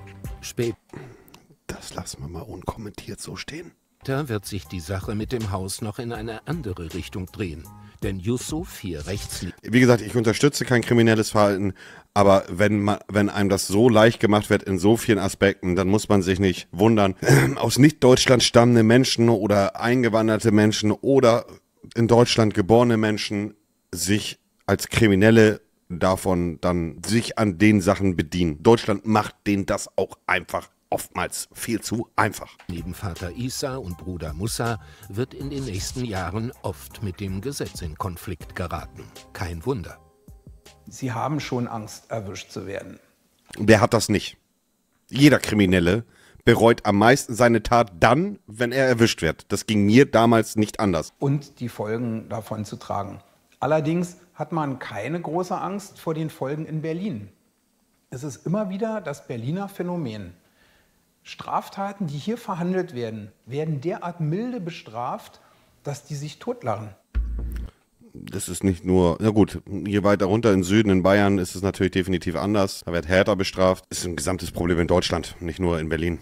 S1: Das lassen wir mal unkommentiert so stehen.
S2: Da wird sich die Sache mit dem Haus noch in eine andere Richtung drehen. Denn Yusuf hier rechts liegt.
S1: Wie gesagt, ich unterstütze kein kriminelles Verhalten, aber wenn einem das so leicht gemacht wird in so vielen Aspekten, dann muss man sich nicht wundern. Aus Nicht-Deutschland stammende Menschen oder eingewanderte Menschen oder in Deutschland geborene Menschen sich als Kriminelle davon dann sich an den Sachen bedienen. Deutschland macht denen das auch einfach oftmals viel zu einfach.
S2: Neben Vater Isa und Bruder Musa wird in den nächsten Jahren oft mit dem Gesetz in Konflikt geraten. Kein Wunder.
S14: Sie haben schon Angst, erwischt zu werden.
S1: Wer hat das nicht? Jeder Kriminelle bereut am meisten seine Tat dann, wenn er erwischt wird. Das ging mir damals nicht anders.
S14: Und die Folgen davon zu tragen. Allerdings hat man keine große Angst vor den Folgen in Berlin. Es ist immer wieder das Berliner Phänomen. Straftaten, die hier verhandelt werden, werden derart milde bestraft, dass die sich totlachen.
S1: Das ist nicht nur, na gut, hier weiter runter im Süden, in Bayern, ist es natürlich definitiv anders. Da wird härter bestraft. Das ist ein gesamtes Problem in Deutschland, nicht nur in Berlin.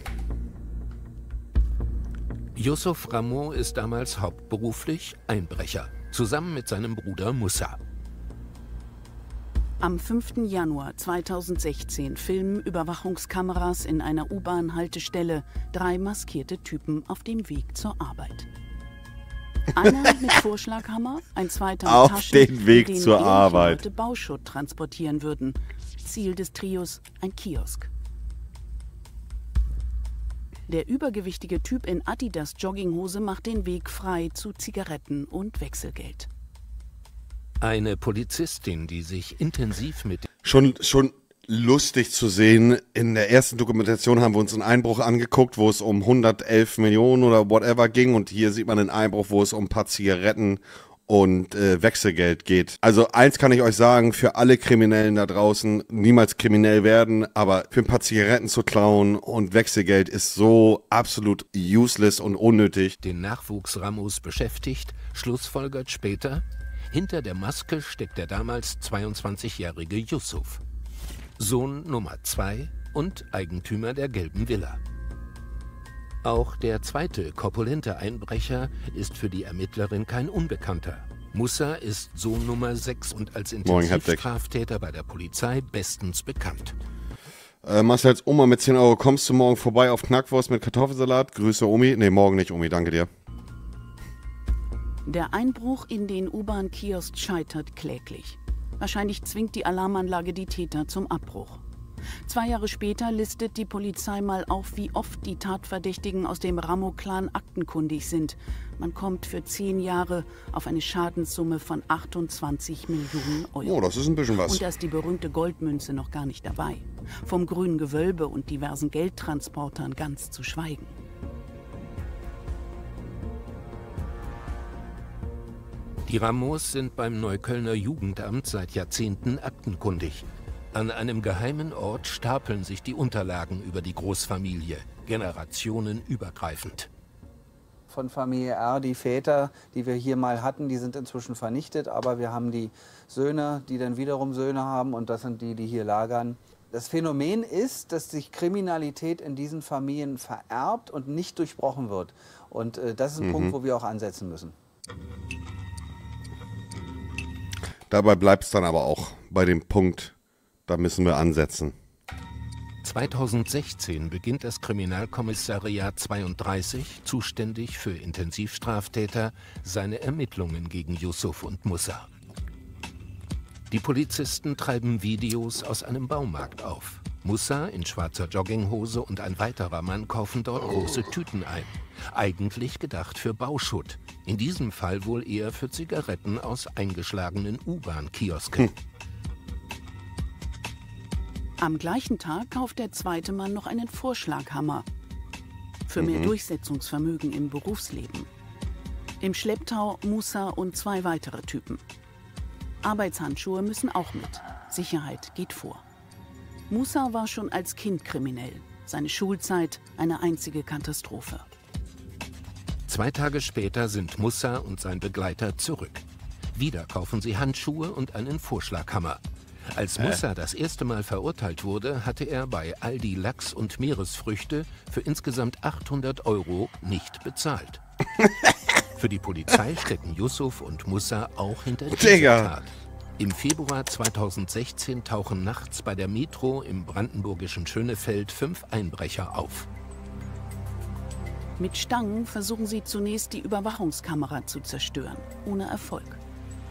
S2: Yusuf Ramo ist damals hauptberuflich Einbrecher, zusammen mit seinem Bruder Musa.
S5: Am 5. Januar 2016 filmen Überwachungskameras in einer U-Bahn-Haltestelle 3 maskierte Typen auf dem Weg zur Arbeit. Einer mit Vorschlaghammer, ein zweiter mit
S1: auf
S5: Taschen,
S1: den Weg
S5: in denen
S1: zur
S5: ähnliche
S1: Arbeit.
S5: Leute Bauschutt transportieren würden. Ziel des Trios ein Kiosk. Der übergewichtige Typ in Adidas Jogginghose macht den Weg frei zu Zigaretten und Wechselgeld.
S2: Eine Polizistin, die sich intensiv mit...
S1: Schon lustig zu sehen. In der ersten Dokumentation haben wir uns einen Einbruch angeguckt, wo es um 111 Millionen oder whatever ging. Und hier sieht man einen Einbruch, wo es um ein paar Zigaretten und Wechselgeld geht. Also eins kann ich euch sagen, für alle Kriminellen da draußen, niemals kriminell werden, aber für ein paar Zigaretten zu klauen und Wechselgeld ist so absolut useless und unnötig.
S2: Den Nachwuchs Ramos beschäftigt, schlussfolgert später... Hinter der Maske steckt der damals 22-jährige Yusuf, Sohn Nummer 2 und Eigentümer der gelben Villa. Auch der zweite korpulente Einbrecher ist für die Ermittlerin kein Unbekannter. Musa ist Sohn Nummer 6 und als Intensivstraftäter bei der Polizei bestens bekannt.
S1: Marcel's Oma mit 10 Euro, kommst du morgen vorbei auf Knackwurst mit Kartoffelsalat? Grüße Omi. Nee, morgen nicht, Omi, danke dir.
S5: Der Einbruch in den U-Bahn-Kiosk scheitert kläglich. Wahrscheinlich zwingt die Alarmanlage die Täter zum Abbruch. 2 Jahre später listet die Polizei mal auf, wie oft die Tatverdächtigen aus dem Ramo-Clan aktenkundig sind. Man kommt für 10 Jahre auf eine Schadenssumme von 28 Millionen Euro.
S1: Oh, das ist ein bisschen was.
S5: Und da ist die berühmte Goldmünze noch gar nicht dabei. Vom grünen Gewölbe und diversen Geldtransportern ganz zu schweigen.
S2: Die Ramos sind beim Neuköllner Jugendamt seit Jahrzehnten aktenkundig. An einem geheimen Ort stapeln sich die Unterlagen über die Großfamilie, generationenübergreifend.
S15: Von Familie R, die Väter, die wir hier mal hatten, die sind inzwischen vernichtet, aber wir haben die Söhne, die dann wiederum Söhne haben und das sind die, die hier lagern. Das Phänomen ist, dass sich Kriminalität in diesen Familien vererbt und nicht durchbrochen wird. Und das ist ein Punkt, wo wir auch ansetzen müssen.
S1: Dabei bleibt es dann aber auch bei dem Punkt, da müssen wir ansetzen.
S2: 2016 beginnt das Kriminalkommissariat 32, zuständig für Intensivstraftäter, seine Ermittlungen gegen Yusuf und Musa. Die Polizisten treiben Videos aus einem Baumarkt auf. Musa in schwarzer Jogginghose und ein weiterer Mann kaufen dort große Tüten ein. Eigentlich gedacht für Bauschutt. In diesem Fall wohl eher für Zigaretten aus eingeschlagenen U-Bahn-Kiosken.
S5: Am gleichen Tag kauft der zweite Mann noch einen Vorschlaghammer. Für mehr Durchsetzungsvermögen im Berufsleben. Im Schlepptau Musa und 2 weitere Typen. Arbeitshandschuhe müssen auch mit. Sicherheit geht vor. Musa war schon als Kind kriminell. Seine Schulzeit eine einzige Katastrophe.
S2: 2 Tage später sind Musa und sein Begleiter zurück. Wieder kaufen sie Handschuhe und einen Vorschlaghammer. Als Musa das erste Mal verurteilt wurde, hatte er bei Aldi Lachs und Meeresfrüchte für insgesamt 800 € nicht bezahlt. Für die Polizei stecken Yusuf und Musa auch hinter dieser Tat. Im Februar 2016 tauchen nachts bei der Metro im brandenburgischen Schönefeld 5 Einbrecher auf.
S5: Mit Stangen versuchen sie zunächst die Überwachungskamera zu zerstören, ohne Erfolg.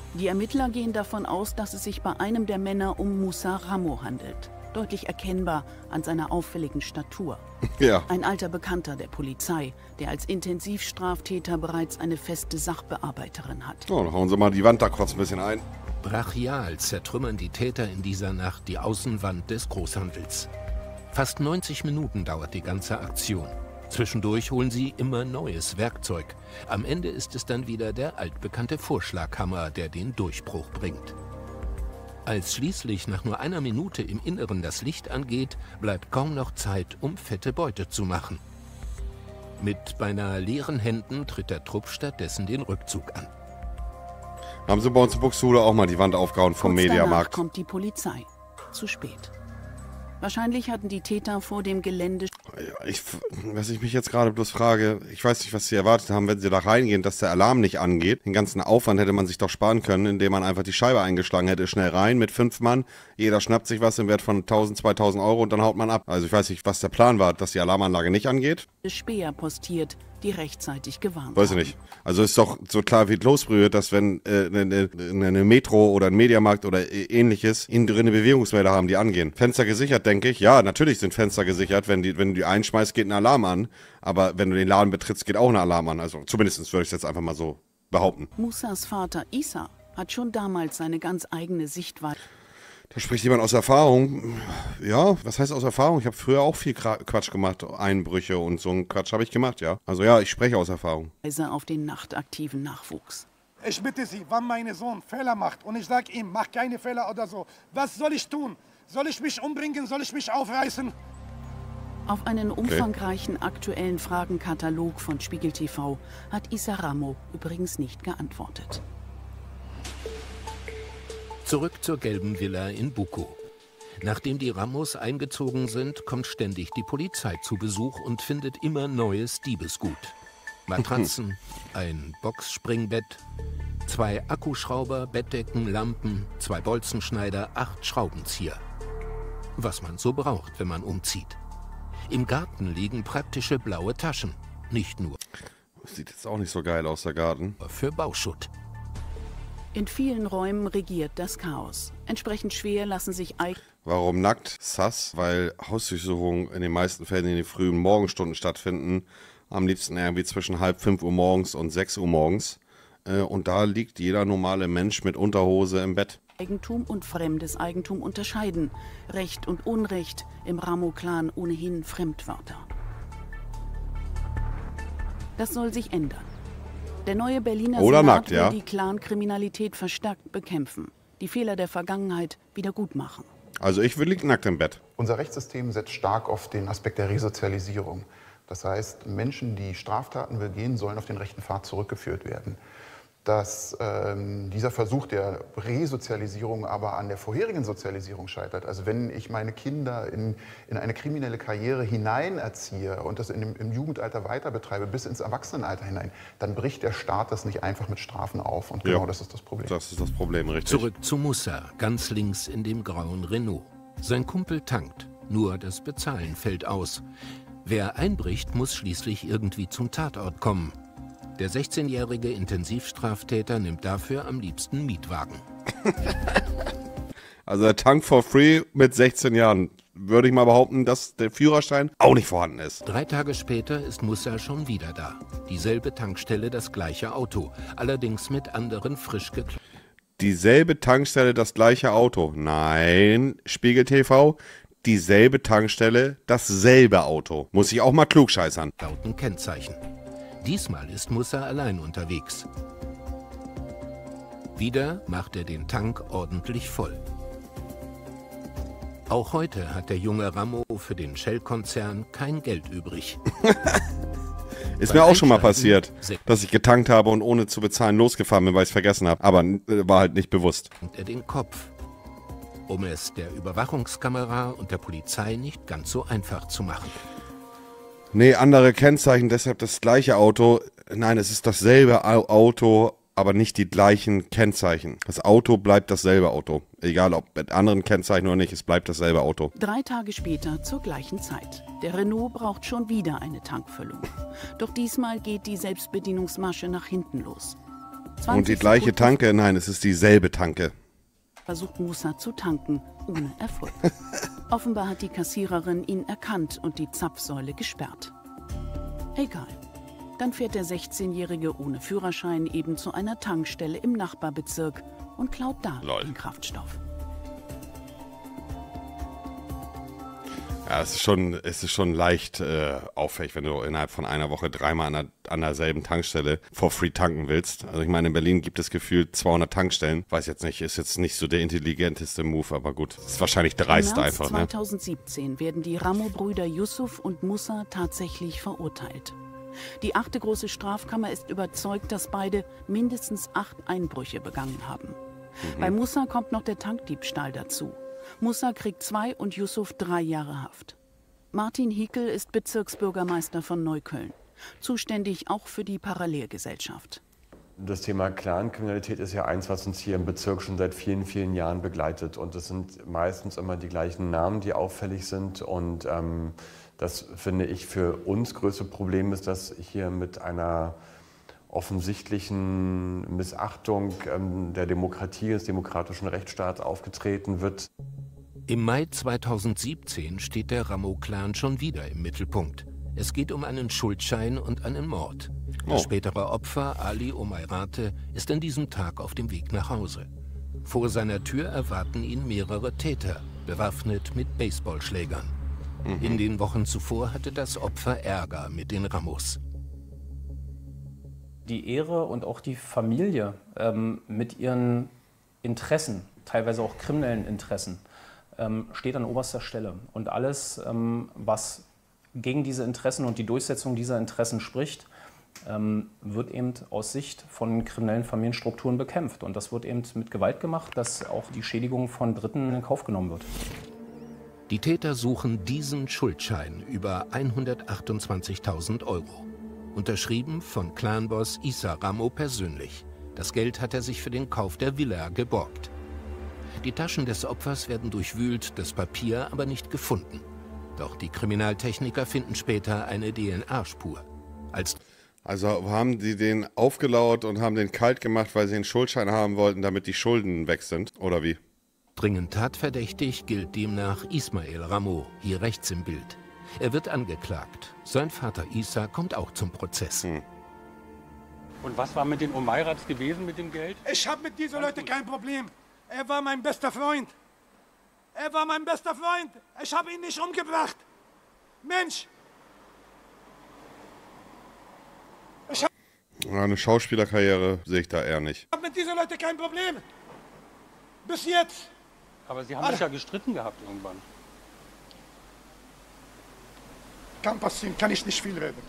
S5: Die Ermittler gehen davon aus, dass es sich bei einem der Männer um Moussa Ramo handelt. Deutlich erkennbar an seiner auffälligen Statur.
S1: Ja.
S5: Ein alter Bekannter der Polizei, der als Intensivstraftäter bereits eine feste Sachbearbeiterin hat.
S1: So, dann hauen Sie mal die Wand da kurz ein bisschen ein.
S2: Brachial zertrümmern die Täter in dieser Nacht die Außenwand des Großhandels. Fast 90 Minuten dauert die ganze Aktion. Zwischendurch holen sie immer neues Werkzeug. Am Ende ist es dann wieder der altbekannte Vorschlaghammer, der den Durchbruch bringt. Als schließlich nach nur einer Minute im Inneren das Licht angeht, bleibt kaum noch Zeit, um fette Beute zu machen. Mit beinahe leeren Händen tritt der Trupp stattdessen den Rückzug an.
S1: Haben sie bei uns in Buxtehude auch mal die Wand aufgehauen vom
S5: Kurz
S1: Mediamarkt.
S5: Danach kommt die Polizei. Zu spät. Wahrscheinlich hatten die Täter vor dem Gelände...
S1: Was ich mich jetzt gerade bloß frage, ich weiß nicht, was Sie erwartet haben, wenn Sie da reingehen, dass der Alarm nicht angeht. Den ganzen Aufwand hätte man sich doch sparen können, indem man einfach die Scheibe eingeschlagen hätte, schnell rein mit 5 Mann. Jeder schnappt sich was im Wert von 1.000, 2.000 Euro und dann haut man ab. Also ich weiß nicht, was der Plan war, dass die Alarmanlage nicht angeht.
S5: Späher postiert, die rechtzeitig gewarnt
S1: Weiß ich
S5: haben.
S1: nicht. Also ist doch so klar wie Kloßbrühe, dass wenn eine Metro oder ein Mediamarkt oder ähnliches innen drin Bewegungsmelder haben, die angehen. Fenster gesichert, denke ich. Ja, natürlich sind Fenster gesichert. Wenn du die einschmeißt, geht ein Alarm an. Aber wenn du den Laden betrittst, geht auch ein Alarm an. Also zumindest würde ich es jetzt einfach mal so behaupten.
S5: Moussas Vater Issa hat schon damals seine ganz eigene Sichtweise.
S1: Da spricht jemand aus Erfahrung. Ja, was heißt aus Erfahrung? Ich habe früher auch viel Quatsch gemacht, Einbrüche und so einen Quatsch habe ich gemacht, ja. Also ja, ich spreche aus Erfahrung.
S5: Auf den nachtaktiven Nachwuchs.
S4: Ich bitte Sie, wenn mein Sohn Fehler macht und ich sage ihm, mach keine Fehler oder so, was soll ich tun? Soll ich mich umbringen? Soll ich mich aufreißen?
S5: Auf einen umfangreichen aktuellen Fragenkatalog von Spiegel TV hat Issa Ramo übrigens nicht geantwortet.
S2: Zurück zur gelben Villa in Buko. Nachdem die Ramos eingezogen sind, kommt ständig die Polizei zu Besuch und findet immer neues Diebesgut. Matratzen, ein Boxspringbett, 2 Akkuschrauber, Bettdecken, Lampen, 2 Bolzenschneider, 8 Schraubenzieher. Was man so braucht, wenn man umzieht. Im Garten liegen praktische blaue Taschen. Nicht nur.
S1: Sieht jetzt auch nicht so geil aus, der Garten.
S2: Für Bauschutt.
S5: In vielen Räumen regiert das Chaos. Entsprechend schwer lassen sich
S1: Warum nackt? Sass, weil Hausdurchsuchungen in den meisten Fällen in den frühen Morgenstunden stattfinden. Am liebsten irgendwie zwischen 4:30 Uhr morgens und 6 Uhr morgens. Und da liegt jeder normale Mensch mit Unterhose im Bett.
S5: Eigentum und fremdes Eigentum unterscheiden. Recht und Unrecht, im Ramo-Clan ohnehin Fremdwörter. Das soll sich ändern. Der neue Berliner Senat will die Clan-Kriminalität verstärkt bekämpfen. Die Fehler der Vergangenheit wieder gut machen.
S1: Also ich liege nackt im Bett.
S16: Unser Rechtssystem setzt stark auf den Aspekt der Resozialisierung. Das heißt, Menschen, die Straftaten begehen, sollen auf den rechten Pfad zurückgeführt werden. Dass dieser Versuch der Resozialisierung aber an der vorherigen Sozialisierung scheitert. Also wenn ich meine Kinder in eine kriminelle Karriere hineinerziehe und das im Jugendalter weiter betreibe, bis ins Erwachsenenalter hinein, dann bricht der Staat das nicht einfach mit Strafen auf. Und genau das ist das Problem.
S1: Das ist das Problem, richtig.
S2: Zurück zu Moussa, ganz links in dem grauen Renault. Sein Kumpel tankt, nur das Bezahlen fällt aus. Wer einbricht, muss schließlich irgendwie zum Tatort kommen. Der 16-jährige Intensivstraftäter nimmt dafür am liebsten Mietwagen.
S1: Also der Tank for free mit 16 Jahren. Würde ich mal behaupten, dass der Führerschein auch nicht vorhanden ist.
S2: 3 Tage später ist Moussa schon wieder da. Dieselbe Tankstelle, das gleiche Auto. Allerdings mit anderen frisch geklärten.
S1: Dieselbe Tankstelle, das gleiche Auto. Nein, Spiegel TV. Dieselbe Tankstelle, dasselbe Auto. Muss ich auch mal klugscheißern.
S2: Lauten Kennzeichen. Diesmal ist Moussa allein unterwegs. Wieder macht er den Tank ordentlich voll. Auch heute hat der junge Ramo für den Shell-Konzern kein Geld übrig.
S1: Ist mir auch schon mal passiert, dass ich getankt habe und ohne zu bezahlen losgefahren bin, weil ich es vergessen habe. Aber war halt nicht bewusst.
S2: Er den Kopf, um es der Überwachungskamera und der Polizei nicht ganz so einfach zu machen.
S1: Nee, andere Kennzeichen, deshalb das gleiche Auto. Nein, es ist dasselbe Auto, aber nicht die gleichen Kennzeichen. Das Auto bleibt dasselbe Auto. Egal ob mit anderen Kennzeichen oder nicht, es bleibt dasselbe Auto.
S5: 3 Tage später zur gleichen Zeit. Der Renault braucht schon wieder eine Tankfüllung. Doch diesmal geht die Selbstbedienungsmasche nach hinten los.
S1: Und die gleiche Tanke? Nein, es ist dieselbe Tanke.
S5: Versucht Musa zu tanken, ohne Erfolg. Offenbar hat die Kassiererin ihn erkannt und die Zapfsäule gesperrt. Egal. Dann fährt der 16-Jährige ohne Führerschein eben zu einer Tankstelle im Nachbarbezirk und klaut da den Kraftstoff.
S1: Ja, es ist schon leicht auffällig, wenn du innerhalb von einer Woche 3-mal an derselben Tankstelle for free tanken willst. Also ich meine, in Berlin gibt es gefühlt 200 Tankstellen. Weiß jetzt nicht, ist jetzt nicht so der intelligenteste Move, aber gut. Ist wahrscheinlich dreist einfach.
S5: Im März 2017 werden die Ramo-Brüder Yusuf und Musa tatsächlich verurteilt. Die 8. große Strafkammer ist überzeugt, dass beide mindestens 8 Einbrüche begangen haben. Bei Musa kommt noch der Tankdiebstahl dazu. Musa kriegt 2 und Yusuf 3 Jahre Haft. Martin Hiekel ist Bezirksbürgermeister von Neukölln, zuständig auch für die Parallelgesellschaft.
S17: Das Thema Clankriminalität ist ja eins, was uns hier im Bezirk schon seit vielen, vielen Jahren begleitet. Und es sind meistens immer die gleichen Namen, die auffällig sind. Und das finde ich für uns größte Problem ist, dass hier mit einer offensichtlichen Missachtung der Demokratie, des demokratischen Rechtsstaats aufgetreten wird.
S2: Im Mai 2017 steht der Ramo-Clan schon wieder im Mittelpunkt. Es geht um einen Schuldschein und einen Mord. Das spätere Opfer, Ali Omairate, ist an diesem Tag auf dem Weg nach Hause. Vor seiner Tür erwarten ihn mehrere Täter, bewaffnet mit Baseballschlägern. In den Wochen zuvor hatte das Opfer Ärger mit den Ramos.
S3: Die Ehre und auch die Familie mit ihren Interessen, teilweise auch kriminellen Interessen, steht an oberster Stelle. Und alles, was gegen diese Interessen und die Durchsetzung dieser Interessen spricht, wird eben aus Sicht von kriminellen Familienstrukturen bekämpft. Und das wird eben mit Gewalt gemacht, dass auch die Schädigung von Dritten in Kauf genommen wird.
S2: Die Täter suchen diesen Schuldschein über 128.000 €. Unterschrieben von Clanboss Issa Ramo persönlich. Das Geld hat er sich für den Kauf der Villa geborgt. Die Taschen des Opfers werden durchwühlt, das Papier aber nicht gefunden. Doch die Kriminaltechniker finden später eine DNA-Spur.
S1: Also haben die den aufgelauert und haben den kalt gemacht, weil sie einen Schuldschein haben wollten, damit die Schulden weg sind, oder wie?
S2: Dringend tatverdächtig gilt demnach Ismail Ramo, hier rechts im Bild. Er wird angeklagt. Sein Vater Issa kommt auch zum Prozess.
S10: Und was war mit den Omairats gewesen mit dem Geld?
S4: Ich habe mit diesen Leuten kein Problem. Er war mein bester Freund. Er war mein bester Freund. Ich habe ihn nicht umgebracht. Mensch.
S1: Eine Schauspielerkarriere sehe ich da eher nicht.
S4: Ich habe mit diesen Leuten kein Problem. Bis jetzt.
S10: Aber Sie haben sich ja gestritten gehabt irgendwann.
S4: Kann passieren, kann ich nicht viel reden.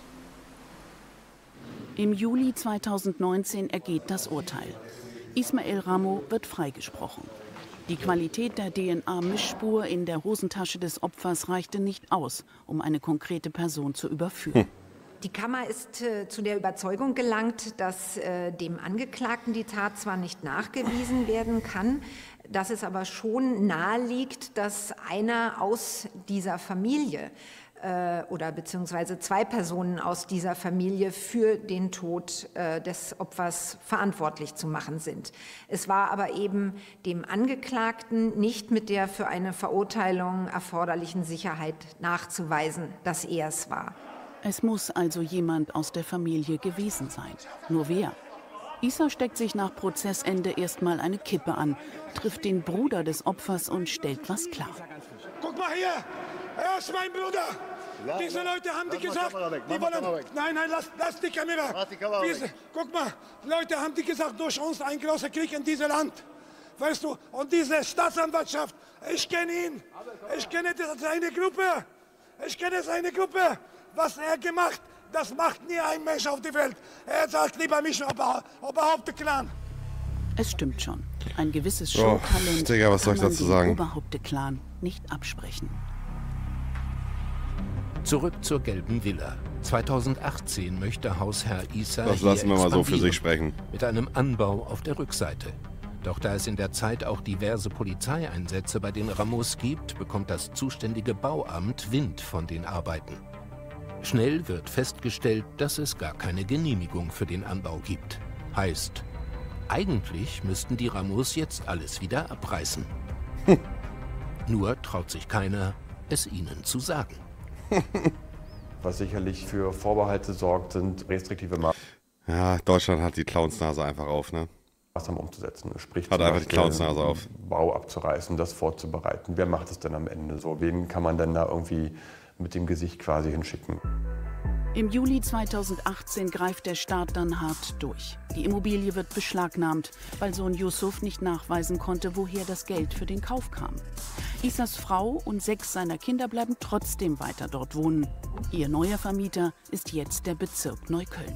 S5: Im Juli 2019 ergeht das Urteil. Ismail Ramo wird freigesprochen. Die Qualität der DNA-Mischspur in der Hosentasche des Opfers reichte nicht aus, um eine konkrete Person zu überführen.
S18: Die Kammer ist zu der Überzeugung gelangt, dass dem Angeklagten die Tat zwar nicht nachgewiesen werden kann, dass es aber schon naheliegt, dass einer aus dieser Familie oder beziehungsweise 2 Personen aus dieser Familie für den Tod des Opfers verantwortlich zu machen sind. Es war aber eben dem Angeklagten nicht mit der für eine Verurteilung erforderlichen Sicherheit nachzuweisen, dass er es war.
S5: Es muss also jemand aus der Familie gewesen sein. Nur wer? Issa steckt sich nach Prozessende erstmal eine Kippe an, trifft den Bruder des Opfers und stellt was klar.
S4: Guck mal hier, er ist mein Bruder. Diese Leute haben die gesagt, die wollen... Nein, lass die Kamera. Guck mal, Leute haben die gesagt, durch uns ein großer Krieg in diesem Land. Weißt du, und diese Staatsanwaltschaft, ich kenne ihn. Ich kenne seine Gruppe. Ich kenne seine Gruppe. Was er gemacht, das macht nie ein Mensch auf der Welt. Er sagt lieber mich, Oberhaupt der Clan.
S5: Es stimmt schon. Ein gewisses Showtalent
S1: Digga, was soll ich dazu sagen?
S5: Oberhaupt der Clan nicht absprechen.
S2: Zurück zur gelben Villa. 2018 möchte Hausherr Issa
S1: das lassen wir mal so für sich sprechen.
S2: Mit einem Anbau auf der Rückseite. Doch da es in der Zeit auch diverse Polizeieinsätze bei den Ramos gibt, bekommt das zuständige Bauamt Wind von den Arbeiten. Schnell wird festgestellt, dass es gar keine Genehmigung für den Anbau gibt. Heißt, Eigentlich müssten die Ramos jetzt alles wieder abreißen. Nur traut sich keiner, es ihnen zu sagen.
S17: Was sicherlich für Vorbehalte sorgt, sind restriktive Maßnahmen.
S1: Ja, Deutschland hat die Clownsnase einfach auf, ne?
S17: Maßnahmen umzusetzen. Sprich,
S1: hat einfach die Clownsnase auf.
S17: Bau abzureißen, das vorzubereiten. Wer macht es denn am Ende so? Wen kann man denn da irgendwie mit dem Gesicht quasi hinschicken?
S5: Im Juli 2018 greift der Staat dann hart durch. Die Immobilie wird beschlagnahmt, weil Sohn Yusuf nicht nachweisen konnte, woher das Geld für den Kauf kam. Isas Frau und 6 seiner Kinder bleiben trotzdem weiter dort wohnen. Ihr neuer Vermieter ist jetzt der Bezirk Neukölln.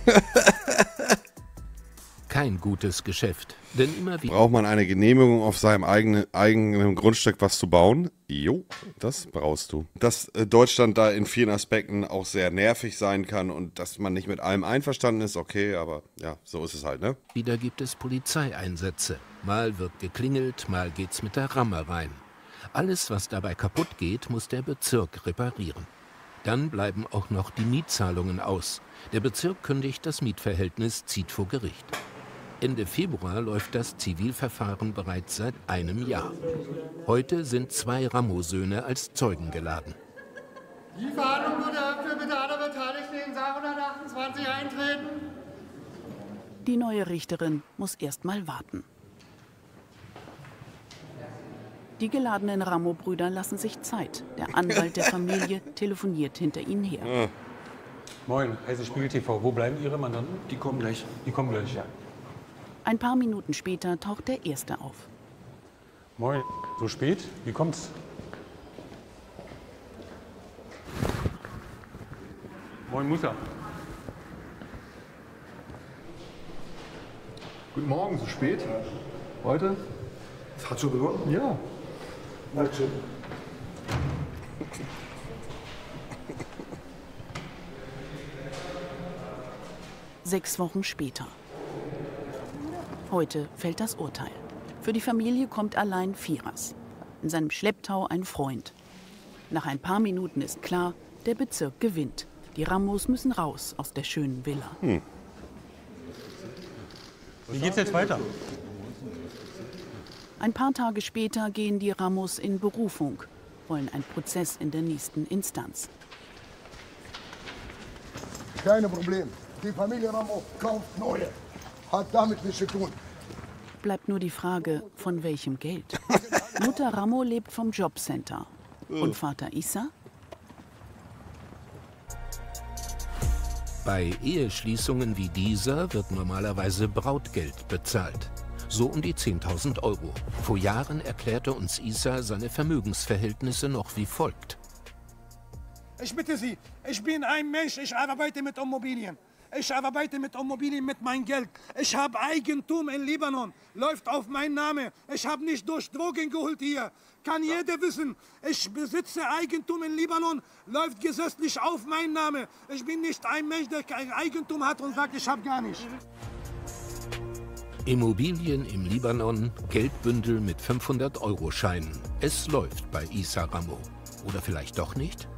S2: Kein gutes Geschäft, denn immer wieder...
S1: Braucht man eine Genehmigung, auf seinem eigenen Grundstück was zu bauen? Jo, das brauchst du. Dass Deutschland da in vielen Aspekten auch sehr nervig sein kann und dass man nicht mit allem einverstanden ist, okay, aber ja, so ist es halt, ne?
S2: Wieder gibt es Polizeieinsätze. Mal wird geklingelt, mal geht's mit der Ramme rein. Alles, was dabei kaputt geht, muss der Bezirk reparieren. Dann bleiben auch noch die Mietzahlungen aus. Der Bezirk kündigt das Mietverhältnis, zieht vor Gericht. Ende Februar läuft das Zivilverfahren bereits seit einem Jahr. Heute sind 2 Ramo-Söhne als Zeugen geladen.
S19: Die Verhandlung wurde eröffnet, bitte alle Beteiligten in Sache 128 eintreten.
S5: Die neue Richterin muss erst mal warten. Die geladenen Ramo-Brüder lassen sich Zeit. Der Anwalt der Familie telefoniert hinter ihnen her.
S10: Moin, Heise Spiegel TV. Wo bleiben Ihre Mandanten? Die kommen gleich. Die kommen gleich, ja.
S5: Ein paar Minuten später taucht der Erste auf.
S10: Moin, so spät? Wie kommt's? Moin, Musa.
S20: Guten Morgen, so spät? Heute?
S11: Es hat schon begonnen?
S20: Ja.
S11: Dankeschön.
S5: Sechs Wochen später. Heute fällt das Urteil. Für die Familie kommt allein Firas. In seinem Schlepptau ein Freund. Nach ein paar Minuten ist klar, der Bezirk gewinnt. Die Ramos müssen raus aus der schönen Villa.
S10: Wie geht's jetzt weiter?
S5: Ein paar Tage später gehen die Ramos in Berufung, wollen einen Prozess in der nächsten Instanz.
S21: Kein Problem. Die Familie Ramo kauft neue. Hat damit nichts zu tun.
S5: Bleibt nur die Frage, von welchem Geld? Mutter Ramo lebt vom Jobcenter. Und Vater Issa?
S2: Bei Eheschließungen wie dieser wird normalerweise Brautgeld bezahlt. So um die 10.000 €. Vor Jahren erklärte uns Issa seine Vermögensverhältnisse noch wie folgt.
S4: Ich bitte Sie, ich bin ein Mensch, ich arbeite mit Immobilien. Ich arbeite mit Immobilien mit meinem Geld. Ich habe Eigentum in Libanon, läuft auf meinen Namen. Ich habe nicht durch Drogen geholt hier. Kann jeder wissen, ich besitze Eigentum in Libanon, läuft gesetzlich auf meinen Namen. Ich bin nicht ein Mensch, der kein Eigentum hat und sagt, ich habe gar nicht.
S2: Immobilien im Libanon, Geldbündel mit 500-Euro-Scheinen. Es läuft bei Issa Ramo. Oder vielleicht doch nicht?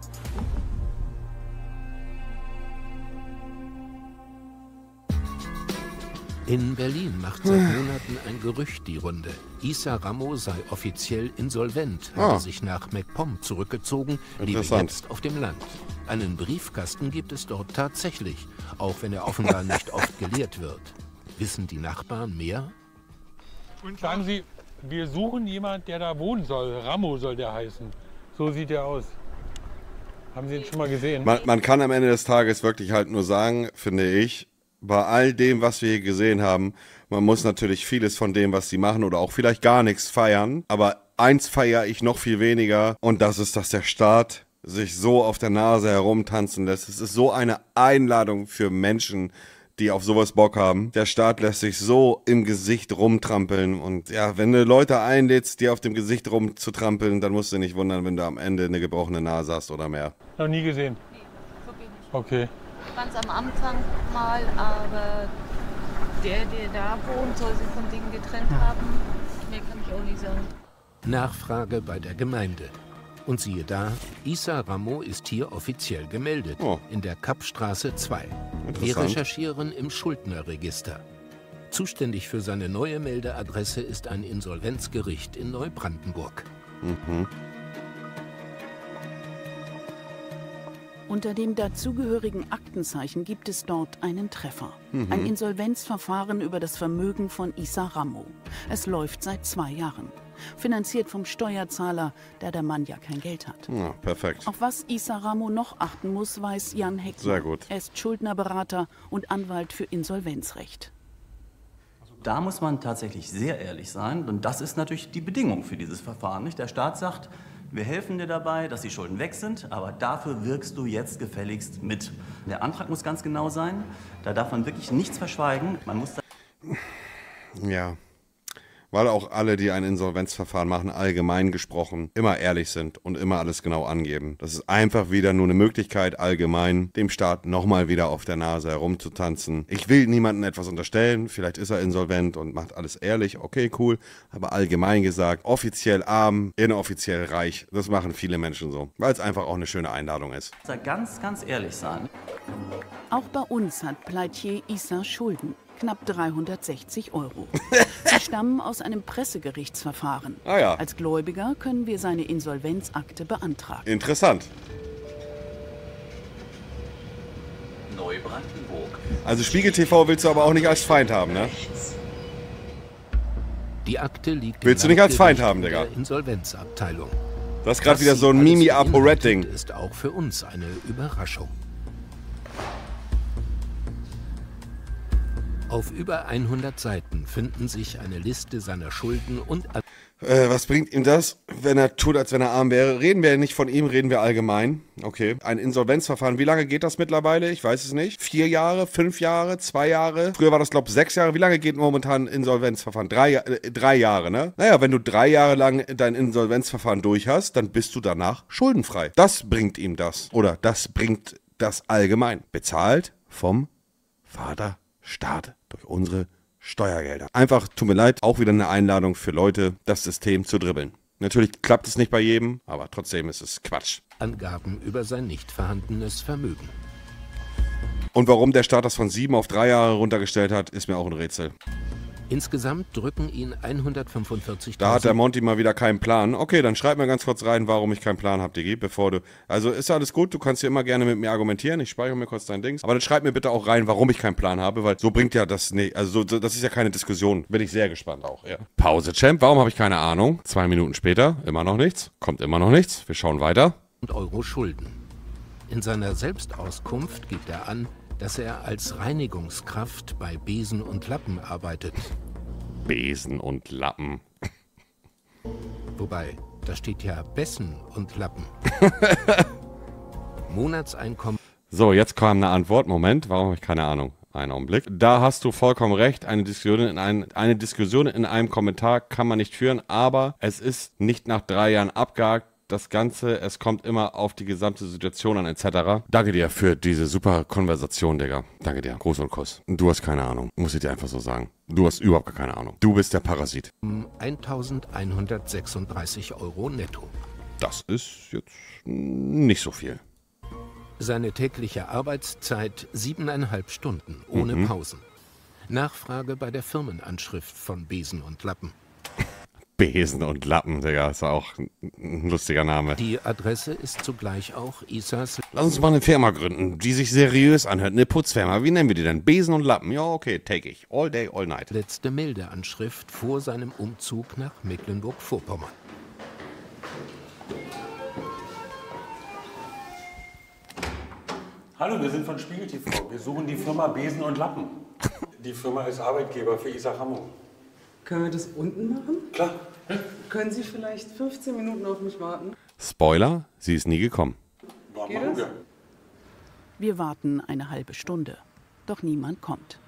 S2: In Berlin macht seit Monaten ein Gerücht die Runde. Issa Ramo sei offiziell insolvent, habe sich nach MacPom zurückgezogen, lebe jetzt auf dem Land. Einen Briefkasten gibt es dort tatsächlich, auch wenn er offenbar nicht oft geleert wird. Wissen die Nachbarn mehr?
S10: Und sagen Sie, wir suchen jemanden, der da wohnen soll. Ramo soll der heißen. So sieht er aus. Haben Sie ihn schon mal gesehen?
S1: Man kann am Ende des Tages wirklich halt nur sagen, finde ich, bei all dem, was wir hier gesehen haben, man muss natürlich vieles von dem, was sie machen oder auch vielleicht gar nichts feiern, aber eins feiere ich noch viel weniger und das ist, dass der Staat sich so auf der Nase herumtanzen lässt. Es ist so eine Einladung für Menschen, die auf sowas Bock haben. Der Staat lässt sich so im Gesicht rumtrampeln und ja, wenn du Leute einlädst, dir auf dem Gesicht rumzutrampeln, dann musst du nicht wundern, wenn du am Ende eine gebrochene Nase hast oder mehr.
S10: Noch nie gesehen?
S22: Nee, wirklich nicht.
S10: Okay.
S22: Ganz am Anfang mal, aber der da wohnt, soll sich von denen getrennt haben. Mehr kann ich auch nicht sagen.
S2: Nachfrage bei der Gemeinde. Und siehe da, Issa Ramo ist hier offiziell gemeldet, in der Kappstraße 2. Wir recherchieren im Schuldnerregister. Zuständig für seine neue Meldeadresse ist ein Insolvenzgericht in Neubrandenburg.
S5: Unter dem dazugehörigen Aktenzeichen gibt es dort einen Treffer. Ein Insolvenzverfahren über das Vermögen von Issa Rammo. Es läuft seit 2 Jahren. Finanziert vom Steuerzahler, da der Mann ja kein Geld hat.
S1: Ja, perfekt.
S5: Auf was Issa Rammo noch achten muss, weiß Jan Heckmann.
S1: Sehr gut.
S5: Er ist Schuldnerberater und Anwalt für Insolvenzrecht.
S7: Da muss man tatsächlich sehr ehrlich sein. Und das ist natürlich die Bedingung für dieses Verfahren. Nicht? Der Staat sagt, wir helfen dir dabei, dass die Schulden weg sind, aber dafür wirkst du jetzt gefälligst mit. Der Antrag muss ganz genau sein. Da darf man wirklich nichts verschweigen. Man muss
S1: Ja, weil auch alle, die ein Insolvenzverfahren machen, allgemein gesprochen, immer ehrlich sind und immer alles genau angeben. Das ist einfach wieder nur eine Möglichkeit, allgemein dem Staat nochmal wieder auf der Nase herumzutanzen. Ich will niemandem etwas unterstellen, vielleicht ist er insolvent und macht alles ehrlich, okay, cool, aber allgemein gesagt, offiziell arm, inoffiziell reich, das machen viele Menschen so, weil es einfach auch eine schöne Einladung ist.
S7: ganz, ganz ehrlich sein.
S5: Auch bei uns hat Pleitier Issa Schulden. Knapp 360 €. Sie stammen aus einem Pressegerichtsverfahren.
S1: Ah ja.
S5: Als Gläubiger können wir seine Insolvenzakte beantragen.
S1: Interessant.
S7: Neubrandenburg.
S1: Also Spiegel TV willst du aber auch nicht als Feind haben, ne?
S2: Die Akte liegt
S1: Willst du nicht als Feind haben, Digga?
S2: der Insolvenzabteilung.
S1: Das ist gerade wieder so ein Mimi-Apo-Red-Ding.
S2: Ist auch für uns eine Überraschung. Auf über 100 Seiten finden sich eine Liste seiner Schulden und...
S1: Was bringt ihm das, wenn er tut, als wenn er arm wäre? Reden wir nicht von ihm, reden wir allgemein. Okay. Ein Insolvenzverfahren, wie lange geht das mittlerweile? Ich weiß es nicht. 4 Jahre, 5 Jahre, 2 Jahre? Früher war das, glaube ich, 6 Jahre. Wie lange geht momentan ein Insolvenzverfahren? 3 Jahre, ne? Naja, wenn du 3 Jahre lang dein Insolvenzverfahren durch hast, dann bist du danach schuldenfrei. Das bringt ihm das. Oder das bringt das allgemein. Bezahlt vom Vaterstaat durch unsere Steuergelder. Einfach, tut mir leid, auch wieder eine Einladung für Leute, das System zu dribbeln. Natürlich klappt es nicht bei jedem, aber trotzdem ist es Quatsch.
S2: Angaben über sein nicht vorhandenes Vermögen.
S1: Und warum der Staat das von 7 auf 3 Jahre runtergestellt hat, ist mir auch ein Rätsel.
S2: Insgesamt drücken ihn 145.000...
S1: Da hat der Monty mal wieder keinen Plan. Okay, dann schreib mir ganz kurz rein, warum ich keinen Plan habe, Digi, bevor du... Also ist alles gut, du kannst hier immer gerne mit mir argumentieren, ich speichere mir kurz dein Dings. Aber dann schreib mir bitte auch rein, warum ich keinen Plan habe, weil so bringt ja das nicht... Also das ist ja keine Diskussion. Bin ich sehr gespannt auch, ja. Pause, Champ, warum habe ich keine Ahnung? 2 Minuten später, immer noch nichts. Kommt immer noch nichts. Wir schauen weiter.
S2: Euro Schulden. In seiner Selbstauskunft gibt er an, dass er als Reinigungskraft bei Besen und Lappen arbeitet.
S1: Besen und Lappen.
S2: Wobei, da steht ja Bessen und Lappen. Monatseinkommen.
S1: So, jetzt kam eine Antwort. Moment, warum habe ich keine Ahnung? Einen Augenblick. Da hast du vollkommen recht. Eine Diskussion in einem Kommentar kann man nicht führen, aber es ist nicht nach 3 Jahren abgehakt. Das Ganze, es kommt immer auf die gesamte Situation an, etc. Danke dir für diese super Konversation, Digga. Danke dir. Gruß und Kuss. Du hast keine Ahnung. Muss ich dir einfach so sagen. Du hast überhaupt gar keine Ahnung. Du bist der Parasit.
S2: 1.136 € netto.
S1: Das ist jetzt nicht so viel.
S2: Seine tägliche Arbeitszeit 7,5 Stunden, ohne Pausen. Nachfrage bei der Firmenanschrift von Besen und Lappen.
S1: Besen und Lappen, Digga, ist auch ein lustiger Name.
S2: Die Adresse ist zugleich auch Issas...
S1: Lass uns mal eine Firma gründen, die sich seriös anhört. Eine Putzfirma. Wie nennen wir die denn? Besen und Lappen. Ja, okay, take ich. All day, all night.
S2: Letzte Meldeanschrift vor seinem Umzug nach Mecklenburg-Vorpommern.
S12: Hallo, wir sind von Spiegel TV. Wir suchen die Firma Besen und Lappen. Die Firma ist Arbeitgeber für Issa Rammo.
S8: Können wir das unten machen?
S12: Klar.
S8: Können Sie vielleicht 15 Minuten auf mich warten?
S1: Spoiler, sie ist nie gekommen.
S8: Geht das?
S5: Wir warten eine halbe Stunde, doch niemand kommt.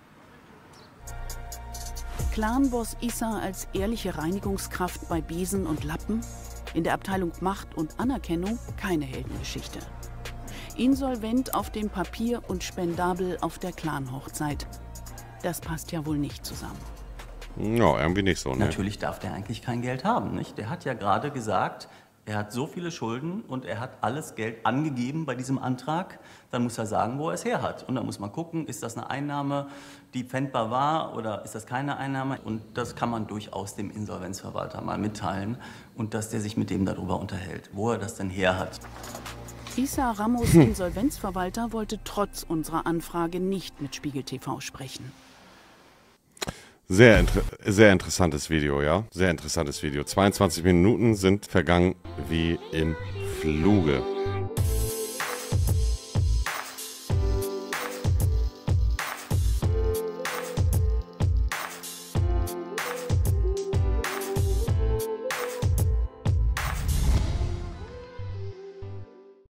S5: Clanboss Issa als ehrliche Reinigungskraft bei Besen und Lappen? In der Abteilung Macht und Anerkennung keine Heldengeschichte. Insolvent auf dem Papier und spendabel auf der Clan-Hochzeit. Das passt ja wohl nicht zusammen.
S1: Ja, irgendwie nicht so, ne?
S7: Natürlich darf der eigentlich kein Geld haben, nicht? Der hat ja gerade gesagt, Er hat so viele Schulden und er hat alles Geld angegeben bei diesem Antrag. Dann muss er sagen, wo er es her hat. Und dann muss man gucken, ist das eine Einnahme, die pfändbar war oder ist das keine Einnahme? Und das kann man durchaus dem Insolvenzverwalter mal mitteilen und dass der sich mit dem darüber unterhält, wo er das denn her hat.
S5: Issa Ramos Insolvenzverwalter wollte trotz unserer Anfrage nicht mit Spiegel TV sprechen.
S1: Sehr interessantes Video, ja. Sehr interessantes Video. 22 Minuten sind vergangen wie im Fluge.